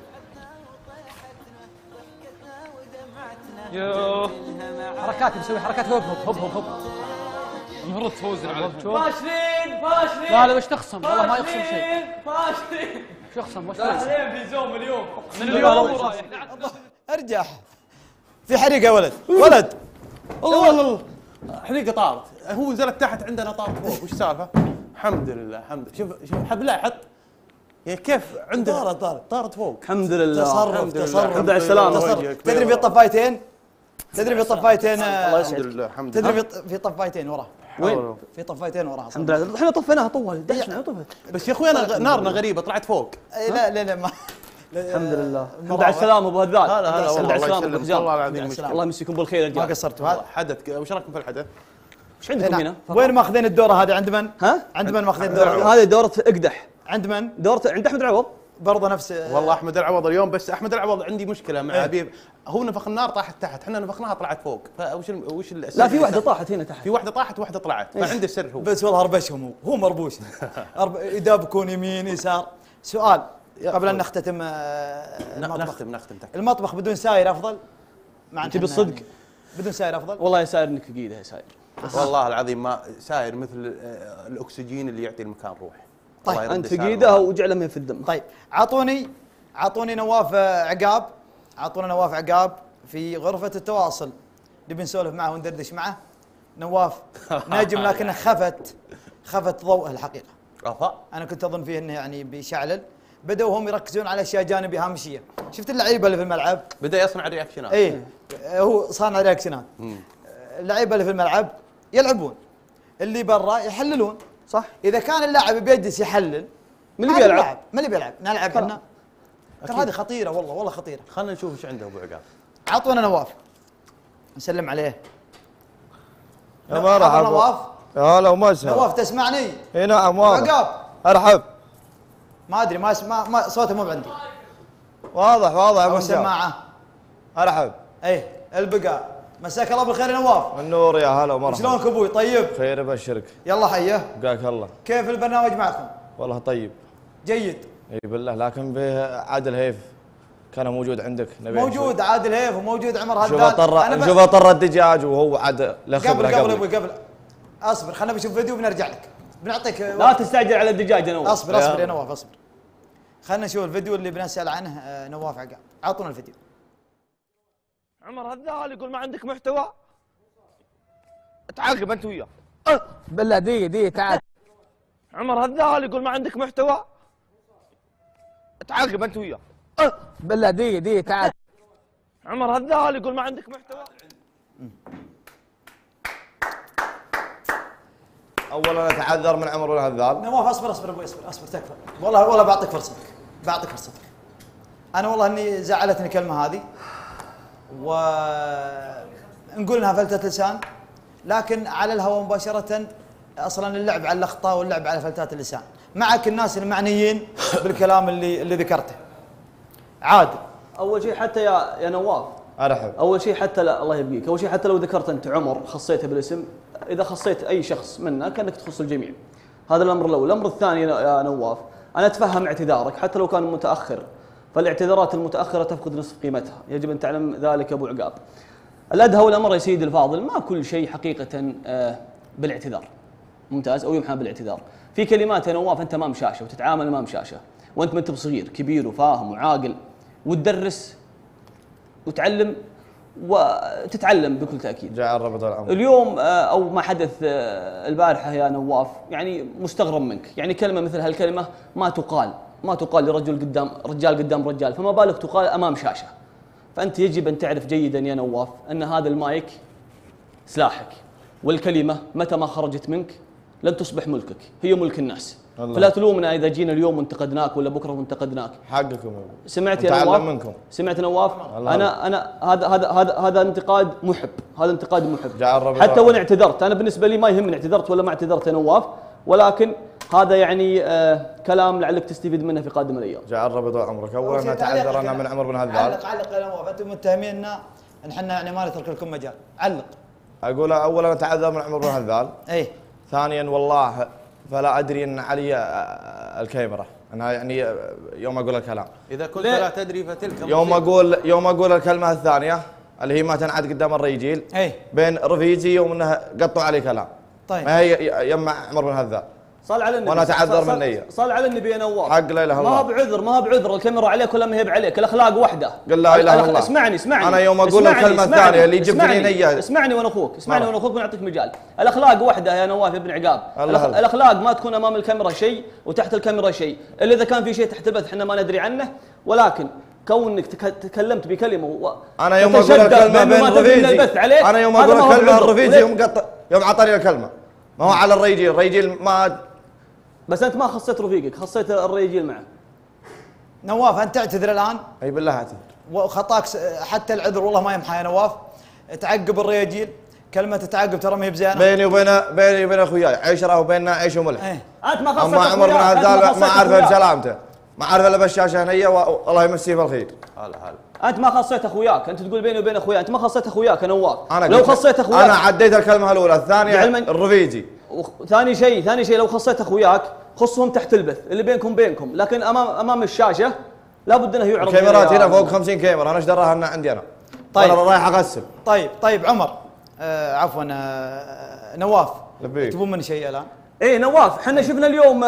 يوه حركات مسوي حركات هوب هوب هوب هوب. المفروض تفوز على فاشلين فاشلين. لا لا وش تخصم والله ما يخصم شيء. فاشلين. وش يخصم وش فاشلين في زوم اليوم. من اليوم ورايح. ارجع في حريقه يا ولد ولد. الله الله الله حريقه طارت. هو نزلت تحت عندنا طارت فوق. وش السالفه؟ الحمد لله الحمد لله. شوف شوف حبلاه حط يعني كيف عنده طارت طارت طارت فوق. الحمد لله. تصرف تصرف. الحمد لله على السلامة. تصرف. تدري في طفايتين تدري في طفايتين الله الحمد لله الحمد تدري لله. في في طفايتين وراه. وين؟ في طفايتين وراها. الحمد لله احنا طفيناها طول دشنا طفت. بس يا اخوي انا غ- نارنا غريبه طلعت فوق. اي لا لا لا ما الحمد لله. الحمد على السلامة ابو هذال. هلا هلا الحمد والله على الله السلامة ابو يسلمك حجام. والله العظيم مشكلة. الله يمسيكم بالخير يا ما رجال. قصرتوا هذا. حدث وش رايكم في الحدث؟ ايش عندكم هنا؟ وين ماخذين الدوره هذه عند من؟ ها؟ عند من ماخذين الدوره؟ هذه دورة اقدح. عند من؟ دورة عند احمد العوض. برضه نفس والله احمد العوض اليوم بس احمد العوض عندي مشكله مع حبيب هو نفخ النار طاحت تحت احنا نفخناها طلعت فوق فوش ال وش ال لا في واحدة طاحت هنا تحت. في واحده طاحت وواحده طلعت فعنده سر هو. بس والله هربشهم هو هو مربوش. أرب... يدابكون يمين يسار. سؤال قبل ان نختتم آه، ن- المطبخ. نختم نختم تحت. المطبخ بدون ساير افضل؟ مع إن تبي إحنا الصدق؟ يعني بدون ساير افضل؟ والله يا ساير انك فقيدة يا ساير. والله العظيم ما ساير مثل آه، الاكسجين اللي يعطي المكان روح. طيب، الله يرد انت ساير فقيدة والله. وجعله ما في الدم. طيب اعطوني اعطوني نواف آه، عقاب اعطونا نواف عقاب في غرفة التواصل نبي نسولف معه وندردش معه. نواف نجم لكنه خفت خفت ضوءه الحقيقة. رفع انا كنت اظن فيه انه يعني بيشعلل. بدأوا هم يركزون على اشياء جانبيه هامشيه. شفت اللعيبه اللي في الملعب؟ بدا يصنع الرياكشنات. اي هو صانع رياكشنات. اللعيبه اللي في الملعب يلعبون اللي برا يحللون. صح. اذا كان اللاعب بيجلس يحلل من اللي بيلعب؟ من اللي بيلعب؟ نلعب احنا. ترى هذه خطيره والله والله خطيره. خلينا نشوف ايش عنده ابو عقاب. اعطونا نواف نسلم عليه. يا مرحبا نواف. يا هلا ومسهلا. نواف تسمعني؟ اي نعم واضح. عقاب ارحب. ما ادري ما ما, ما صوته مو بعندي. واضح واضح او ابو سماعه. ارحب. ايه البقاء. مساك الله بالخير يا نواف. النور يا هلا ومرحبا. شلونك ابوي طيب؟ خير ابشرك. يلا حيه. بقاك الله. كيف البرنامج معكم؟ والله طيب. جيد. اي بالله لكن به عادل هيف كان موجود عندك نبي موجود عادل هيف وموجود عمر هداد. شوف طر ب... شوف طر الدجاج وهو عاد له خبره قبل قبل قبل ابوي قبل اصبر خلينا بنشوف فيديو وبنرجع لك بنعطيك لا تستعجل على الدجاج يا نواف. اصبر اصبر يا نواف اصبر. خلينا نشوف الفيديو اللي بنسال عنه آه، نواف عقاب. اعطونا الفيديو. عمر هذال يقول ما عندك محتوى. تعاقب انت وياه. بالله دي دي تعال. عمر هذال يقول ما عندك محتوى. تعاقب انت وياه. بالله دي دي تعال. عمر هذال يقول ما عندك محتوى. اولا اتعذر من عمر الهذال. نواف اصبر اصبر ابوي اصبر اصبر تكفى. والله والله بعطيك فرصتك بعطيك فرصتك. انا والله اني زعلتني الكلمه هذه و نقول انها فلتة لسان لكن على الهواء مباشرة اصلا اللعب على الاخطاء واللعب على فلتات اللسان. معك الناس المعنيين بالكلام اللي اللي ذكرته. عادل. اول شيء حتى يا يا نواف. ارحب. اول شيء حتى لا الله يبقيك، اول شيء حتى لو ذكرت انت عمر خصيته بالاسم، اذا خصيت اي شخص منه كانك تخص الجميع. هذا الامر الاول، الامر الثاني يا نواف، انا اتفهم اعتذارك حتى لو كان متاخر، فالاعتذارات المتاخره تفقد نصف قيمتها، يجب ان تعلم ذلك ابو عقاب. الادهى والامر يا سيدي الفاضل، ما كل شيء حقيقه بالاعتذار. ممتاز، او يمحى بالاعتذار. في كلمات يا نواف انت امام شاشه وتتعامل امام شاشه، وانت ما انت بصغير، كبير وفاهم وعاقل، وتدرس وتعلم وتتعلم بكل تاكيد. جاء الربط والعمر. اليوم او ما حدث البارحه يا نواف يعني مستغرب منك، يعني كلمه مثل هالكلمه ما تقال، ما تقال لرجل قدام رجال قدام رجال، فما بالك تقال امام شاشه. فانت يجب ان تعرف جيدا يا نواف ان هذا المايك سلاحك، والكلمه متى ما خرجت منك لن تصبح ملكك، هي ملك الناس. الله. فلا تلومنا اذا جينا اليوم وانتقدناك ولا بكره وانتقدناك. حقكم. سمعت يا نواف؟ منكم. سمعت نواف؟ انا انا هذا هذا هذا هذا انتقاد محب، هذا انتقاد محب. حتى وان اعتذرت، انا بالنسبه لي ما يهمني اعتذرت ولا ما اعتذرت يا نواف، ولكن هذا يعني آه كلام لعلك تستفيد منه في قادم الايام. جاء الربط عمرك. اولا نتعذر انا من عمر بن هذال. علق علق يا نواف، انتم متهميننا ان احنا يعني ما نترك لكم مجال. علق. اقول اولا نتعذر من عمر بن هذال. اي. ثانيا والله فلا ادري ان علي الكاميرا، انها يعني يوم اقول الكلام. اذا كنت لا تدري فتلك يوم اقول يوم اقول الكلمه الثانيه اللي هي ما تنعاد قدام الرجيل. اي. بين رفيجي يوم انه قطوا علي كلام. طيب. ما هي يما عمر بن هذال. صل على النبي. وانا اتعذر من نيه. صل على النبي يا نواف. حق لا اله الا الله. ما هو بعذر ما هو بعذر، الكاميرا عليك ولا ما هي بعليك، الاخلاق وحده. قل لا اله الا الله. اسمعني اسمعني. انا يوم اقول الكلمه الثانيه اللي جبت لي نيه. اسمعني وانا اخوك، اسمعني وانا اخوك ونعطيك مجال. الاخلاق وحده يا نواف يا ابن عقاب. الاخلاق ما تكون امام الكاميرا شيء وتحت الكاميرا شيء، الا اذا كان في شيء تحت البث احنا ما ندري عنه، ولكن كونك تكلمت بكلمه و... انا يوم اقول الكلمه بين رفيجي انا يوم اقول الكلمه الرفيجي يوم قط يوم عطاني الكلمه ما هو على الريجيل، الريجيل ما بس انت ما خصيت رفيقك، خصيت الريجيل معه. نواف انت تعتذر الان؟ اي بالله اعتذر. وخطاك حتى العذر والله ما يمحى يا نواف. تعقب الريجيل، كلمه تعقب ترى ما هي بزينه. بيني وبين بيني وبين اخوياي عشره وبيننا عيش وملح. ايه. انت ما خصيت اما عمر بن عبد ما عارفه بسلامته، ما عارفه الا بشاشه هنيه والله يمسيه بالخير. هلا هلا. انت ما خصيت اخوياك، انت تقول بيني وبين اخوياي، انت ما خصيت اخوياك يا نواف. أنا لو خصيت اخوياك انا عديت الكلمه الاولى، الثانيه الرفيجي. ثاني شيء ثاني شيء لو خصيت اخوياك خصهم تحت البث اللي بينكم بينكم، لكن امام امام الشاشه لابد انه يعرض. الكاميرات هنا فوق خمسين كاميرا، انا ايش دراها ان عندي انا؟ طيب انا رايح اغسل. طيب طيب عمر آه عفوا آه نواف لبيك تبون مني شيء الان؟ ايه نواف احنا شفنا اليوم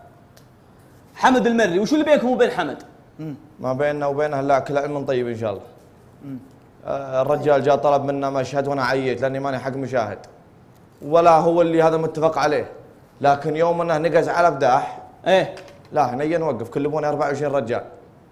حمد المري، وشو اللي بينكم وبين حمد؟ مم. ما بيننا وبينه الا كل علم طيب ان شاء الله. آه الرجال جاء طلب منا مشهد وانا عييت لاني ماني حق مشاهد، ولا هو اللي هذا متفق عليه، لكن يوم انه نقز على بداح ايه لا هنيا نوقف كلمونا أربعة وعشرين رجال.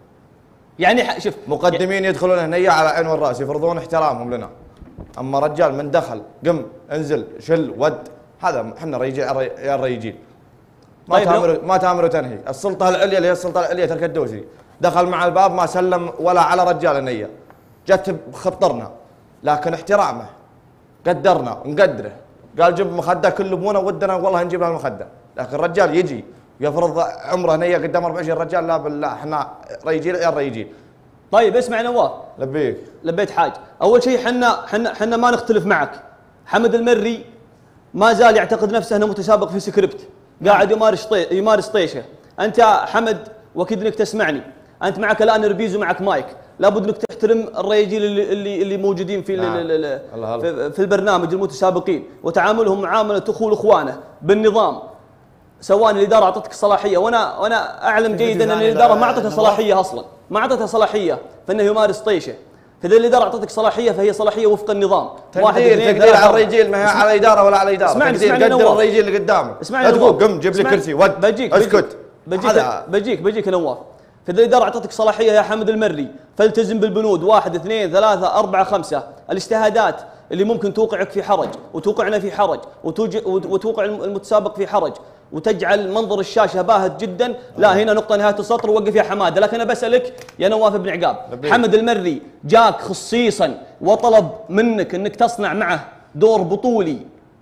يعني شوف مقدمين يدخلون هنيا على عين والراس يفرضون احترامهم لنا، اما رجال من دخل قم انزل شل ود هذا احنا ريجيل يا الريجيل. ما طيب تامر ما تامر وتنهي، السلطه العليا اللي هي السلطه العليا ترك الدوسري دخل مع الباب ما سلم ولا على رجال هنيا، جت بخطرنا لكن احترامه قدرنا ونقدره، قال جيب مخده كل ابونا ودنا والله نجيب له المخده، لكن الرجال يجي يفرض عمره هنيا قدام أربعة وعشرين رجال لا بالله احنا ريجيل يا الريجيل. طيب اسمع نواف. لبيك. لبيت حاج، اول شيء حنا حنا حنا ما نختلف معك، حمد المري ما زال يعتقد نفسه انه متسابق في سكريبت، قاعد يمارس طي... يمارس طيشه، انت يا حمد واكيد انك تسمعني، انت معك الان ربيز ومعك مايك، لابد انك تحترم الرجال اللي اللي, اللي موجودين في, نعم. في في البرنامج المتسابقين، وتعاملهم معامله اخو لاخوانه بالنظام. سواء الاداره اعطتك صلاحيه، وانا وانا اعلم جيدا ان الاداره ما اعطتها صلاحيه اصلا، ما اعطتها صلاحيه فانه يمارس طيشه، فاذا الاداره اعطتك صلاحيه فهي صلاحيه وفق النظام. تقدير تقدير على الرجال ما هي على اداره ولا على اداره، اسمعني تقدير قدر الرجال اللي قدامك. اسمعني تقول قم جيب لي كرسي ود بجيك اسكت بجيك بجيك بجيك يا نواف. فاذا الاداره اعطتك صلاحيه يا حمد المري فالتزم بالبنود، واحد اثنين ثلاثه اربعه خمسه، الاجتهادات اللي ممكن توقعك في حرج وتوقعنا في حرج وتوقع المتسابق في حرج وتجعل منظر الشاشه باهت جدا، لا هنا نقطه نهايه السطر ووقف يا حماده. لكن انا بسالك يا نواف بن عقاب، حمد المري جاك خصيصا وطلب منك انك تصنع معه دور بطولي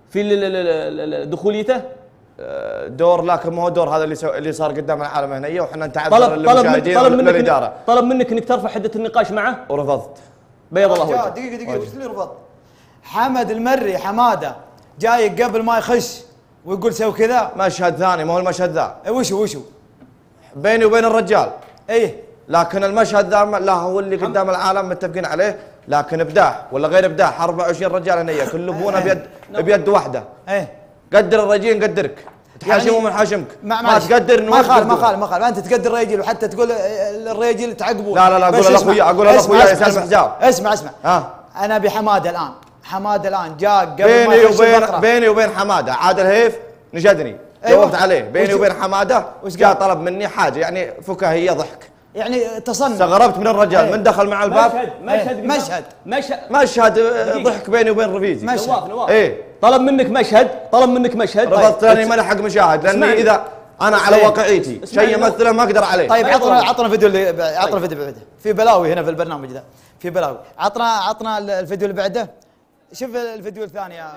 في دخوليته؟ دور، لكن ما هو دور هذا اللي سو... اللي صار قدام العالم هنا، وحنا نتعذر للمشاهدين وللاداره. طلب منك انك ترفع حده النقاش معه ورفضت. بيض الله وجهك. دقيقه دقيقه وش اللي رفض؟ حمد المري حماده جاي قبل ما يخش ويقول سوي كذا. مشهد ثاني ما هو المشهد ذا. اي وشو وشو؟ بيني وبين الرجال. ايه لكن المشهد ذا لا هو اللي قدام العالم متفقين عليه، لكن ابداح ولا غير ابداح أربعة وعشرين رجال هنيه كل ابونا بيد بيد واحده. ايه قدر الرجال نقدرك، تحاشمه يعني من حاشمك، ما, ما تقدر ما خالف ما خالف ما خالف، انت تقدر الرجل وحتى تقول الرجل تعقبه. لا لا لا قول لاخويا اقول لاخويا يسلم حجاب. اسمع اسمع ها انا بحماده الان، حماده الان جاء قبل بيني ما يخش وبين البقرة. بيني وبين حماده عادل هيف نجدني جاوبت أيوة. عليه بيني وبين حماده جاء طلب مني حاجه يعني فكاهيه ضحك، يعني تصنع استغربت من الرجال أيه. من دخل مع الباب مشهد مشهد مشهد مشهد ضحك بيني وبين رفيجي. نواف نواف ايه طلب منك مشهد طلب منك مشهد رفضت لاني ماني حق مشاهد، لاني اذا انا على واقعيتي شيء يمثله ما اقدر عليه. طيب عطنا عطنا فيديو اللي عطنا فيديو بعده، في بلاوي هنا في البرنامج ذا في بلاوي. عطنا عطنا الفيديو اللي بعده، شوف الفيديو الثاني يا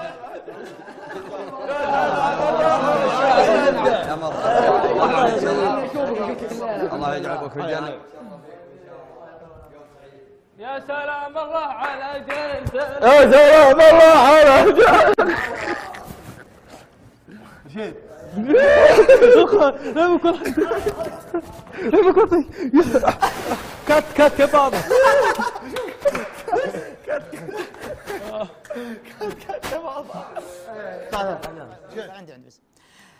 الله يجعلك في الجنة. يا سلام الله على جنت، يا سلام الله على جنت. كات كات يا بابا كات كات يا بابا. عندي عندي بس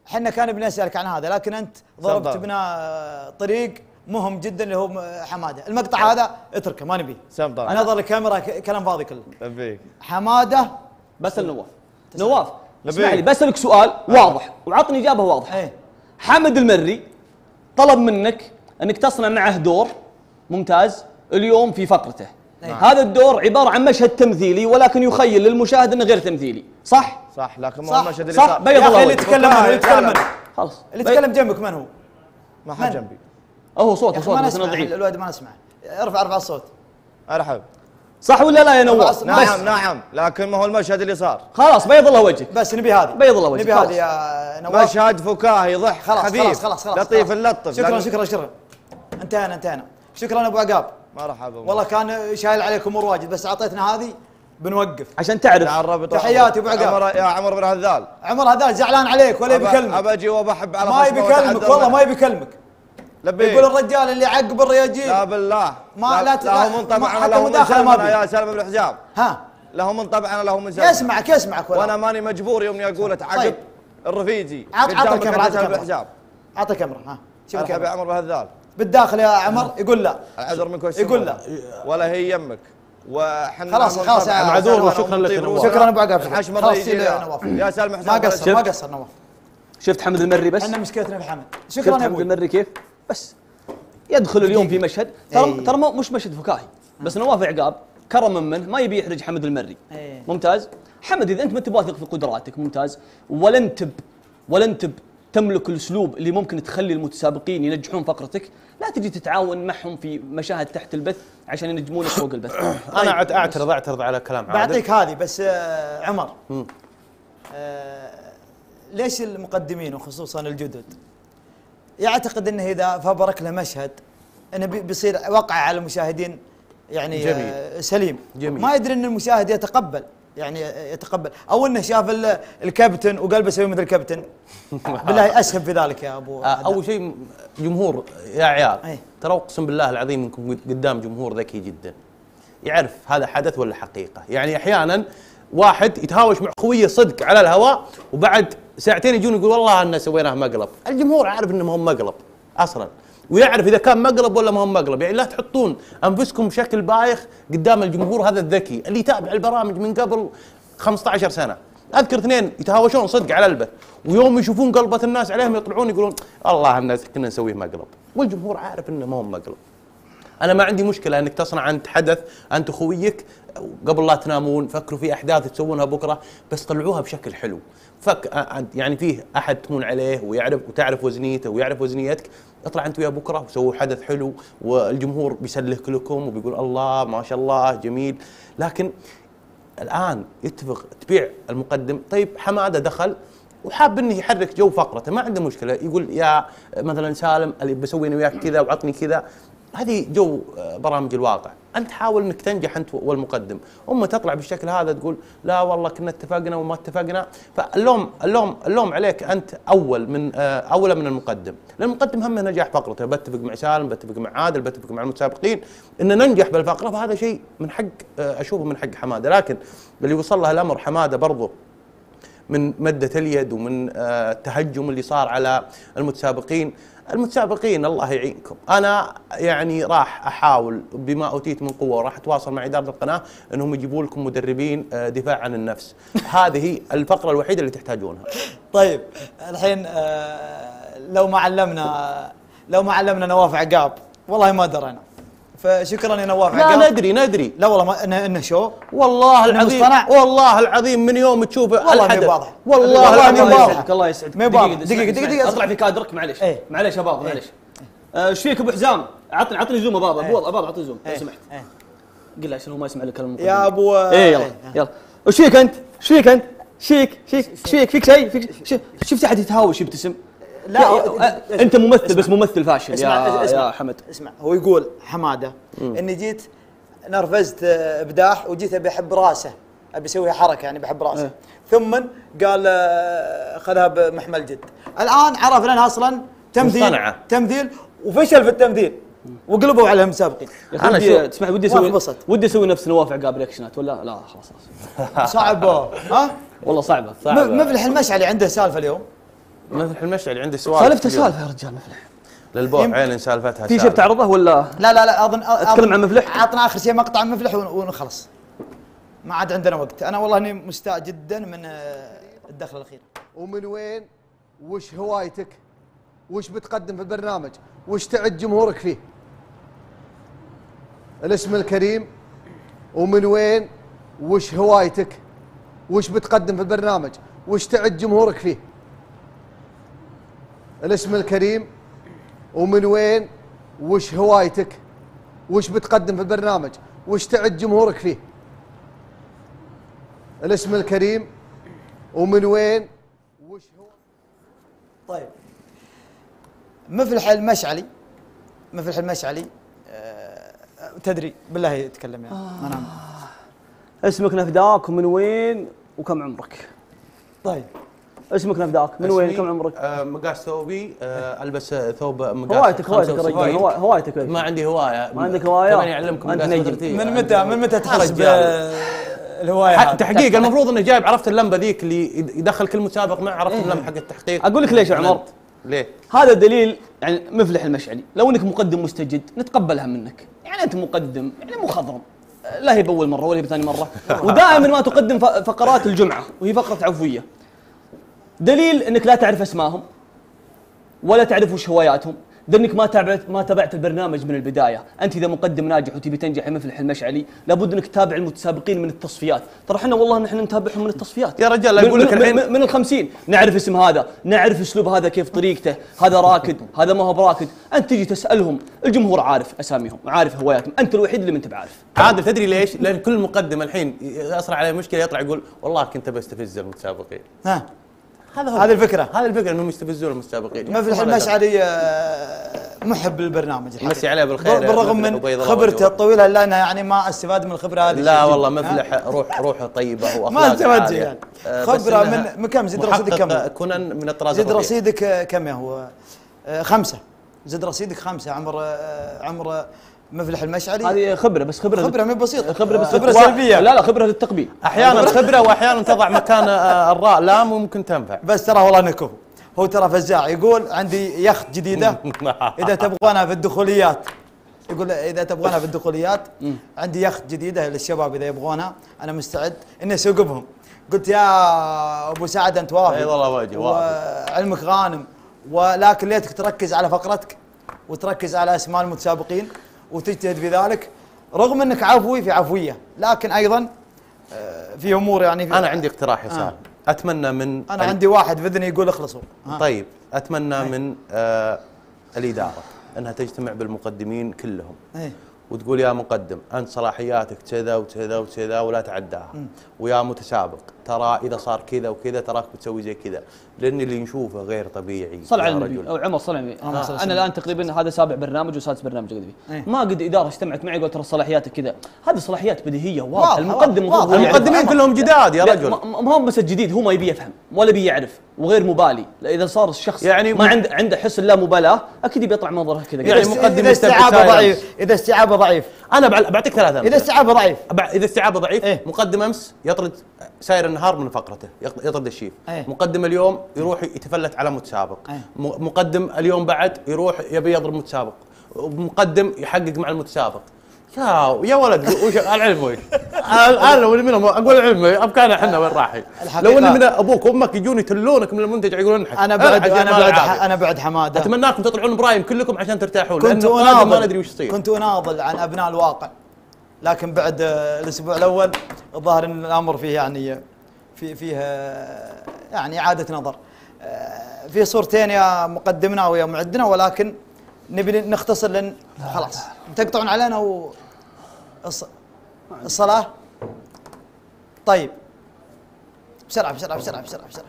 احنا كان بنسالك عن هذا، لكن انت ضربت بنا طريق مهم جدا اللي هو حماده. المقطع هذا اتركه ما نبيه. نظر الكاميرا كلام فاضي كله. نبيك حماده بس النواف نواف اسمح لي بسألك سؤال واضح وعطني اجابه واضحه. ايه حمد المري طلب منك انك تصنع معه دور ممتاز اليوم في فقرته. أيه. هذا الدور عباره عن مشهد تمثيلي ولكن يخيل للمشاهد انه غير تمثيلي، صح؟ صح لكن ما هو المشهد اللي صح صار. بيض الله اللي يتكلم اللي يتكلم خلاص اللي يتكلم جنبك من هو؟ ما حد جنبي. هو صوته صوته بس انا ضعيف. الواد ما نسمع. ارفع ارفع الصوت. ارحب. صح ولا لا يا نواف؟ نعم نعم لكن ما هو المشهد اللي صار. خلاص بيض الله وجهك. بس نبي هذه بيض الله وجهك. نبي هذه يا نواف. مشهد فكاهي ضحك خلاص خفيف خلاص خلاص خلاص لطيف نلطف. شكرا شكرا شكرا. انتهينا انتهينا. شكرا ابو عقاب. مرحبا. والله كان شايل عليك امور واجد بس اعطيتنا هذه بنوقف عشان تعرف. تحياتي ابو عقاب. يا عمر بن هذال. عمر هذال زعلان عليك ولا يبي يكلمك. ابى اجي وبحب على ما يبي يكلمك والله ما يبي يكلمك. لبيك. يقول الرجال اللي يعقب الرياجيل. لا بالله. ما لا لا هو من طبعنا له من سلمنا يا سلم بن حجاب. ها له من طبعنا له من سلمنا. يسمعك يسمعك وانا ماني مجبور يوم اقول تعقب طيب. الرفيجي. عط عط الكاميرا عط الكاميرا. عط الكاميرا ها شوف الكاميرا يا عمر بن هذال. بالداخل يا عمر يقول لا. العذر منك يقول لا. ولا هي يمك. وحنا خلاص خلاص معذور وشكرا لك نواف. شكرا ابو عقاب. خلاص يا نواف. يا سالم حسين ما قصر ما قصر نواف. شفت حمد المري بس؟ احنا مشكلتنا في حمد. شكرا يا ابوي. حمد المري كيف؟ بس يدخل اليوم في مشهد ترى ترى مش مشهد فكاهي بس نواف عقاب كرما منه ما يبي يحرج حمد المري. ممتاز. حمد اذا انت ما انت واثق في قدراتك ممتاز ولن تب ولن تب تملك الاسلوب اللي ممكن تخلي المتسابقين ينجحون فقرتك، لا تجي تتعاون معهم في مشاهد تحت البث عشان ينجمونك فوق البث. انا اعترض اعترض على كلام عادل. بعطيك هذه بس آه عمر. آه ليش المقدمين وخصوصا الجدد يعتقد انه اذا فبرك له مشهد انه بيصير وقع على المشاهدين يعني جميل. آه سليم جميل. ما يدري ان المشاهد يتقبل يعني يتقبل او انه شاف الكابتن وقال بسوي مثل الكابتن. بالله اسهب في ذلك يا ابو. اول شيء جمهور يا عيال ترى اقسم بالله العظيم انكم قدام جمهور ذكي جدا يعرف هذا حدث ولا حقيقه. يعني احيانا واحد يتهاوش مع خويه صدق على الهواء وبعد ساعتين يجون يقول والله ان سويناه مقلب. الجمهور عارف انه ما هو مقلب اصلا ويعرف اذا كان مقلب ولا ما هو مقلب. يعني لا تحطون انفسكم بشكل بايخ قدام الجمهور هذا الذكي اللي يتابع البرامج من قبل خمسة عشر سنه. اذكر اثنين يتهاوشون صدق على البث ويوم يشوفون قلبة الناس عليهم يطلعون يقولون الله الناس كنا نسويه مقلب والجمهور عارف انه ما هو مقلب. انا ما عندي مشكله انك تصنع انت حدث انت وخويك قبل لا تنامون فكروا في احداث تسوونها بكره بس طلعوها بشكل حلو. فك يعني فيه احد تمون عليه ويعرف وتعرف وزنيته ويعرف وزنيتك اطلع انت ويا بكره وسووا حدث حلو والجمهور بيسلك لكم وبيقول الله ما شاء الله جميل. لكن الان يتفق تبيع المقدم. طيب حماده دخل وحاب انه يحرك جو فقرته ما عنده مشكله يقول يا مثلا سالم اللي بسوي انا وياك كذا وعطني كذا. هذه جو برامج الواقع. انت حاول انك تنجح انت والمقدم. اما تطلع بالشكل هذا تقول لا والله كنا اتفقنا وما اتفقنا. فاللوم اللوم اللوم عليك انت اول من اولى من المقدم. لان المقدم همه نجاح فقرته. بتفق مع سالم بتفق مع عادل بتفق مع المتسابقين ان ننجح بالفقره فهذا شيء من حق اشوفه من حق حماده. لكن اللي وصل له الامر حماده برضه من مده اليد ومن التهجم اللي صار على المتسابقين. المتسابقين الله يعينكم. انا يعني راح احاول بما اوتيت من قوه وراح اتواصل مع اداره القناه انهم يجيبوا لكم مدربين دفاع عن النفس. هذه الفقره الوحيده اللي تحتاجونها. طيب الحين لو ما علمنا لو ما علمنا نواف عقاب والله ما درينا. فشكرا يا نواف عقاب. لا ندري ندري لا والله ما انه انه شو والله العظيم والله العظيم من يوم تشوفه والله ما واضح والله العظيم الله يسعدك الله يسعدك. دقيقه دقيقه دقيقه اطلع في كادرك معليش معليش يا بابا معليش. ايش فيك ابو حزام؟ عطني عطني زوم يا بابا ابو ابو عطني زوم لو سمحت. قل له عشان هو ما يسمع الكلام يا ابو ايه يلا يلا. وش فيك انت؟ ايش فيك انت؟ شيك شيك ايش فيك؟ فيك شيء؟ فيك شفت احد يتهاوش يبتسم؟ لا انت ممثل بس ممثل فاشل يا يا حمد. اسمع هو يقول حماده اني جيت نرفزت ابداح وجيت ابي احب راسه ابي اسوي حركه يعني بحب راسه اه. ثم قال خذها بمحمل جد. الان عرفنا انها اصلا تمثيل مصطنعة. تمثيل وفشل في التمثيل وقلبوا على المسابقين. انا ودي تسمع ودي اسوي ودي اسوي نفس نواف عقاب رياكشنات ولا لا خلاص صعبه ها والله صعبه صعبه. مفلح المشعلي عنده سالفه اليوم مفلح المشعلي عنده سؤال. سالفته سالفه يا رجال مفلح. للبوح عين سالفتها. في شيء بتعرضه ولا؟ لا لا لا اظن اتكلم عن مفلح. عطنا اخر شيء مقطع مفلح ونخلص. ما عاد عندنا وقت. انا والله اني مستاء جدا من الدخله الاخيره. ومن وين؟ وش هوايتك؟ وش بتقدم في البرنامج؟ وش تعد جمهورك فيه؟ الاسم الكريم. ومن وين؟ وش هوايتك؟ وش بتقدم في البرنامج؟ وش تعد جمهورك فيه؟ الاسم الكريم. ومن وين؟ وش هوايتك؟ وش بتقدم في البرنامج؟ وش تعد جمهورك فيه؟ الاسم الكريم. ومن وين؟ وش هو؟ طيب مفلح المشعلي. مفلح المشعلي أه تدري بالله يتكلم يعني آه. انا اسمك نفداك ومن وين وكم عمرك؟ طيب اسمك نفداك من وين كم عمرك؟ آه مقاس ثوبي آه البس ثوب مقاس. هوايتك هوايتك يا رجال هوايتك ما عندي هوايه. ما عندك هوايه؟ كمان يعلمكم انت نجم. من متى من متى تحس بالهوايه؟ تحقيق المفروض اني جايب عرفت اللمبه ذيك اللي يدخل كل متسابق معه عرفت اللمبه حق التحقيق. اقول لك ليش يا عمر؟ ليه؟ هذا دليل يعني مفلح المشعلي، لو انك مقدم مستجد نتقبلها منك، يعني انت مقدم يعني مخضرم، لا هي باول مره ولا هي بثاني مره، ودائما ما تقدم فقرات الجمعه وهي فقره عفويه. دليل انك لا تعرف اسمائهم ولا تعرف وش هواياتهم، لانك ما تابعت ما تابعت البرنامج من البدايه، انت اذا مقدم ناجح وتبي تنجح يا مفلح المشعلي لابد انك تتابع المتسابقين من التصفيات، ترى احنا والله نحن نتابعهم من التصفيات يا رجال. اقول لك الحين من, من الخمسين نعرف اسم هذا، نعرف اسلوب هذا كيف طريقته، هذا راكد، هذا ما هو براكد، انت تجي تسالهم، الجمهور عارف اساميهم، عارف هواياتهم، انت الوحيد اللي ما انت بعارف. عادل تدري ليش؟ لان كل مقدم الحين يصير عليه مشكله يطلع يقول والله كنت بستفز المتسابقين. ها هذا هذه الفكره هذه الفكره انهم يستفزون المتسابقين. مفلح المشعلي محب للبرنامج الحقيقه. مسي عليه بالخير بالرغم من خبرته الطويله الا انها يعني ما استفاد من الخبره هذه. لا والله مفلح روح روحه طيبه واخلاقه ما استفدت يعني خبره من من كم زد رصيدك كم؟ كونان من الطراز. زد رصيدك كم هو؟ خمسه. زد رصيدك خمسه. عمر عمر مفلح المشعلي هذه خبره بس خبره خبره مو بسيطه. خبره بس خبره سلبيه. لا لا خبره للتقبيل احيانا خبره واحيانا تضع مكان الراء لام وممكن تنفع. بس ترى والله نكو هو ترى فزاع. يقول عندي يخت جديده اذا تبغونها في الدخوليات، يقول اذا تبغونها في الدخوليات عندي يخت جديده للشباب اذا يبغونها انا مستعد اني اسوق بهم. قلت يا ابو سعد انت وافي. اي والله واجي وعلمك غانم، ولكن ليتك تركز على فقرتك وتركز على اسماء المتسابقين وتجتهد في ذلك، رغم انك عفوي في عفويه، لكن ايضا في امور يعني في انا عندي اقتراح يا سالم. اتمنى من انا عندي واحد في اذني يقول اخلصوا. طيب اتمنى هي. من آه الاداره انها تجتمع بالمقدمين كلهم هي. وتقول يا مقدم انت صلاحياتك كذا وكذا وكذا ولا تعداها، ويا متسابق ترى اذا صار كذا وكذا تراك بتسوي زي كذا، لان اللي نشوفه غير طبيعي. صل على النبي او عمر صل على النبي. آه. انا الان تقريبا هذا سابع برنامج وسادس برنامج قد فيه، ما قد اداره اجتمعت معي قلت ترى صلاحياتك كذا، هذه صلاحيات بديهيه واضحه. المقدم واضح. المقدمين كلهم جداد يا رجل. ما هو بس الجديد، هو ما يبي يفهم ولا يبي يعرف وغير مبالي. اذا صار الشخص يعني ما عنده عنده حس اللامبالاه اكيد بيطلع منظره كذا. يعني مقدم اذا استيعابه ضعيف اذا استيعابه ضعيف انا بعطيك ثلاثه. اذا استيعابه ضعيف اذا استيعابه ضعيف إيه؟ مقدم امس يطرد ساير النهار من فقرته يطرد الشيف. إيه؟ مقدم اليوم يروح يتفلت على متسابق. إيه؟ مقدم اليوم بعد يروح يبي يضرب متسابق. مقدم يحقق مع المتسابق. يا يا ولد وش العلم وش؟ انا لو منهم اقول العلم ابكانا احنا وين رايحين؟ لو ان من ابوك وامك يجون يتلونك من المنتج يقولون نحن. انا بعد انا بعد انا بعد حماده. اتمناكم تطلعون برايم كلكم عشان ترتاحون، كنت اناضل ما ندري وش يصير. كنت اناضل عن ابناء الواقع، لكن بعد الاسبوع الاول الظاهر ان الامر فيه يعني في فيه يعني اعاده نظر. في صورتين يا مقدمنا ويا معدنا، ولكن نبي نختصر لان خلاص تقطعون علينا و الصلاة. طيب بسرعة بسرعة بسرعة بسرعة بسرعة.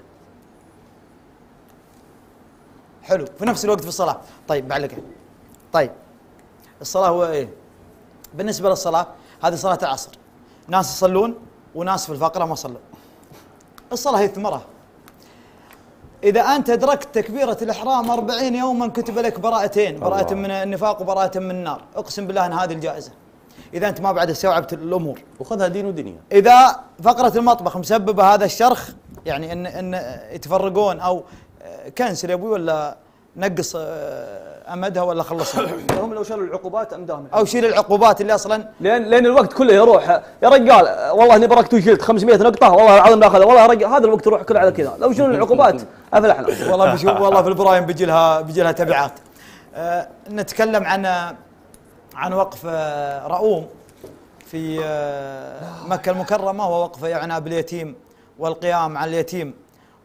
حلو في نفس الوقت في الصلاة. طيب بعلقها. طيب الصلاة هو ايه؟ بالنسبة للصلاة هذه صلاة العصر، ناس يصلون وناس في الفقرة ما صلوا. الصلاة هي ثمرة. إذا أنت أدركت تكبيرة الإحرام أربعين يوما كتب لك براءتين، براءة من النفاق وبراءة من النار، أقسم بالله أن هذه الجائزة إذا أنت ما بعد استوعبت الأمور. وخذها دين ودنيا. إذا فقرة المطبخ مسببة هذا الشرخ، يعني إن إن يتفرقون أو كنسل يا ابوي ولا نقص امدها ولا خلصها. هم لو شالوا العقوبات امداهم او شيل العقوبات اللي اصلا لين لين الوقت كله يروح. يا رجال والله اني بركت وشلت خمسمئة نقطه والله العظيم باخذها، والله يا رجال هذا الوقت يروح كله على كذا. لو شلوا العقوبات افلحنا. والله بشوف والله في البرايم بيجي لها بيجي لها تبعات. أه نتكلم عن عن وقف رؤوم في مكه المكرمه، وهو وقف يعنى باليتيم والقيام على اليتيم،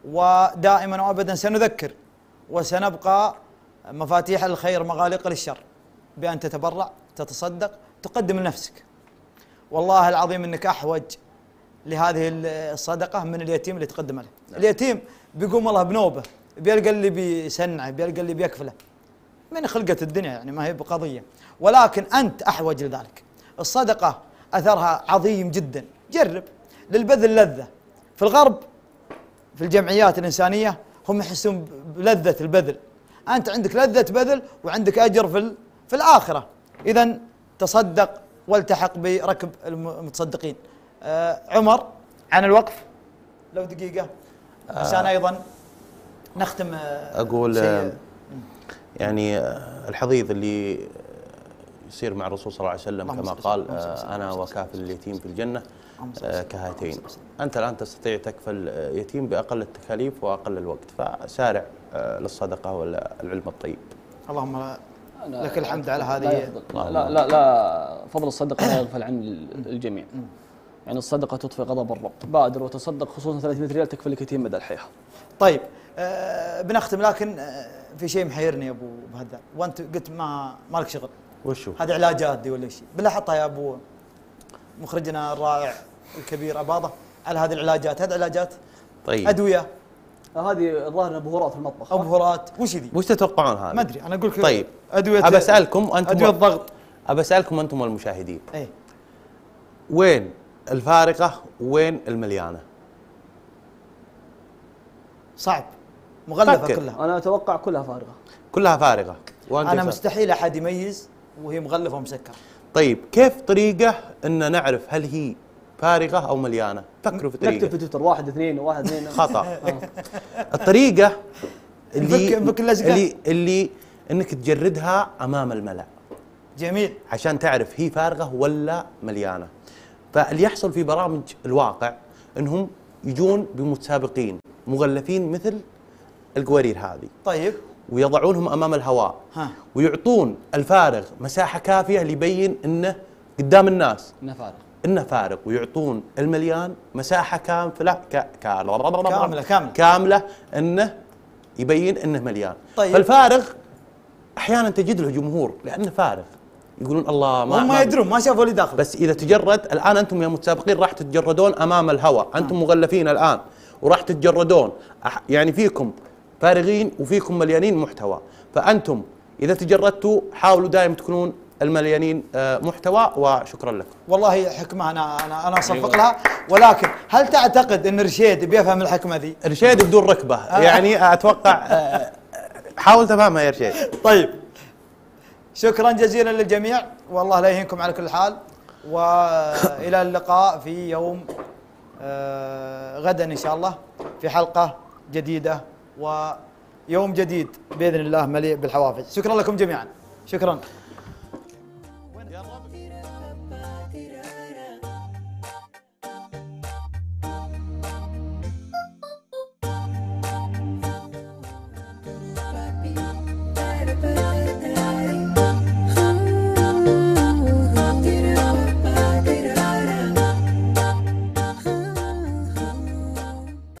ودائما وابدا سنذكر وسنبقى مفاتيح الخير مغاليق للشر، بأن تتبرع تتصدق تقدم لنفسك. والله العظيم انك احوج لهذه الصدقه من اليتيم اللي تقدم له. اليتيم بيقوم الله بنوبه، بيلقى اللي بيسنعه، بيلقى اللي بيكفله من خلقه الدنيا، يعني ما هي بقضيه، ولكن انت احوج لذلك. الصدقه اثرها عظيم جدا. جرب للبذل لذه. في الغرب في الجمعيات الانسانيه هم يحسون بلذه البذل، انت عندك لذه بذل وعندك اجر في في الاخره. اذا تصدق والتحق بركب المتصدقين. آه عمر عن الوقف لو دقيقه عشان آه ايضا نختم. آه اقول آه يعني آه الحضيض اللي يصير مع الرسول صلى الله عليه وسلم كما قال آه انا وكافل اليتيم في الجنه آه كهاتين. انت الان تستطيع تكفل يتيم باقل التكاليف واقل الوقت، فسارع آه للصدقه والعلم الطيب. اللهم لك الحمد على هذه. لا لا لا, لا فضل الصدقه لا يغفل عن الجميع. يعني الصدقه تطفئ غضب الرب. بادر وتصدق خصوصا ثلاثمئة ريال تكفي لك يتيم مدى الحياه. طيب آه بنختم، لكن آه في شيء محيرني يا ابو بهدان، وانت قلت ما ما لك شغل. وشو؟ هذه علاجات دي ولا شيء؟ بالله حطها يا ابو مخرجنا الرائع الكبير اباضه على هذه العلاجات. هذه علاجات طيب ادويه هذه الظاهر بهورات في المطبخ. بهورات وش ذي؟ وش تتوقعون هذا؟ ما ادري انا اقول لك. طيب ادويه ابى اسالكم انتم ادويه الضغط. ابى اسالكم انتم المشاهدين. ايه وين الفارغه وين المليانه؟ صعب. مغلفه فكر. كلها. انا اتوقع كلها فارغه. كلها فارغه. انا مستحيل احد يميز وهي مغلفه ومسكره. طيب كيف طريقه ان نعرف هل هي فارغه او مليانه؟ فكروا في طريقه. نكتب في تويتر واحد اثنين وواحد اثنين. خطا. الطريقه اللي بك اللي اللي انك تجردها امام الملأ. جميل. عشان تعرف هي فارغه ولا مليانه. فاللي يحصل في برامج الواقع انهم يجون بمتسابقين مغلفين مثل القوارير هذه. طيب. ويضعونهم امام الهواء. ها. ويعطون الفارغ مساحه كافيه ليبين انه قدام الناس انه فارغ. انه فارغ، ويعطون المليان مساحه كامله ك... كامله كامله كامله انه يبين انه مليان. طيب. فالفارغ احيانا تجد له جمهور لانه فارغ، يقولون الله ما هم ما يدرون ما شافوا اللي داخل. بس اذا تجرد الان انتم يا متسابقين راح تتجردون امام الهواء، انتم آه. مغلفين الان وراح تتجردون، يعني فيكم فارغين وفيكم مليانين محتوى، فانتم اذا تجردتوا حاولوا دائما تكونون المليانين محتوى. وشكرا لكم. والله حكمه انا انا انا اصفق لها، ولكن هل تعتقد ان رشيد بيفهم الحكمه ذي؟ رشيد بدون ركبه يعني اتوقع حاول تفهمها يا رشيد. طيب شكرا جزيلا للجميع، والله لا يهينكم على كل حال، والى اللقاء في يوم غدا ان شاء الله في حلقه جديده ويوم جديد باذن الله مليء بالحوافز. شكرا لكم جميعا. شكرا.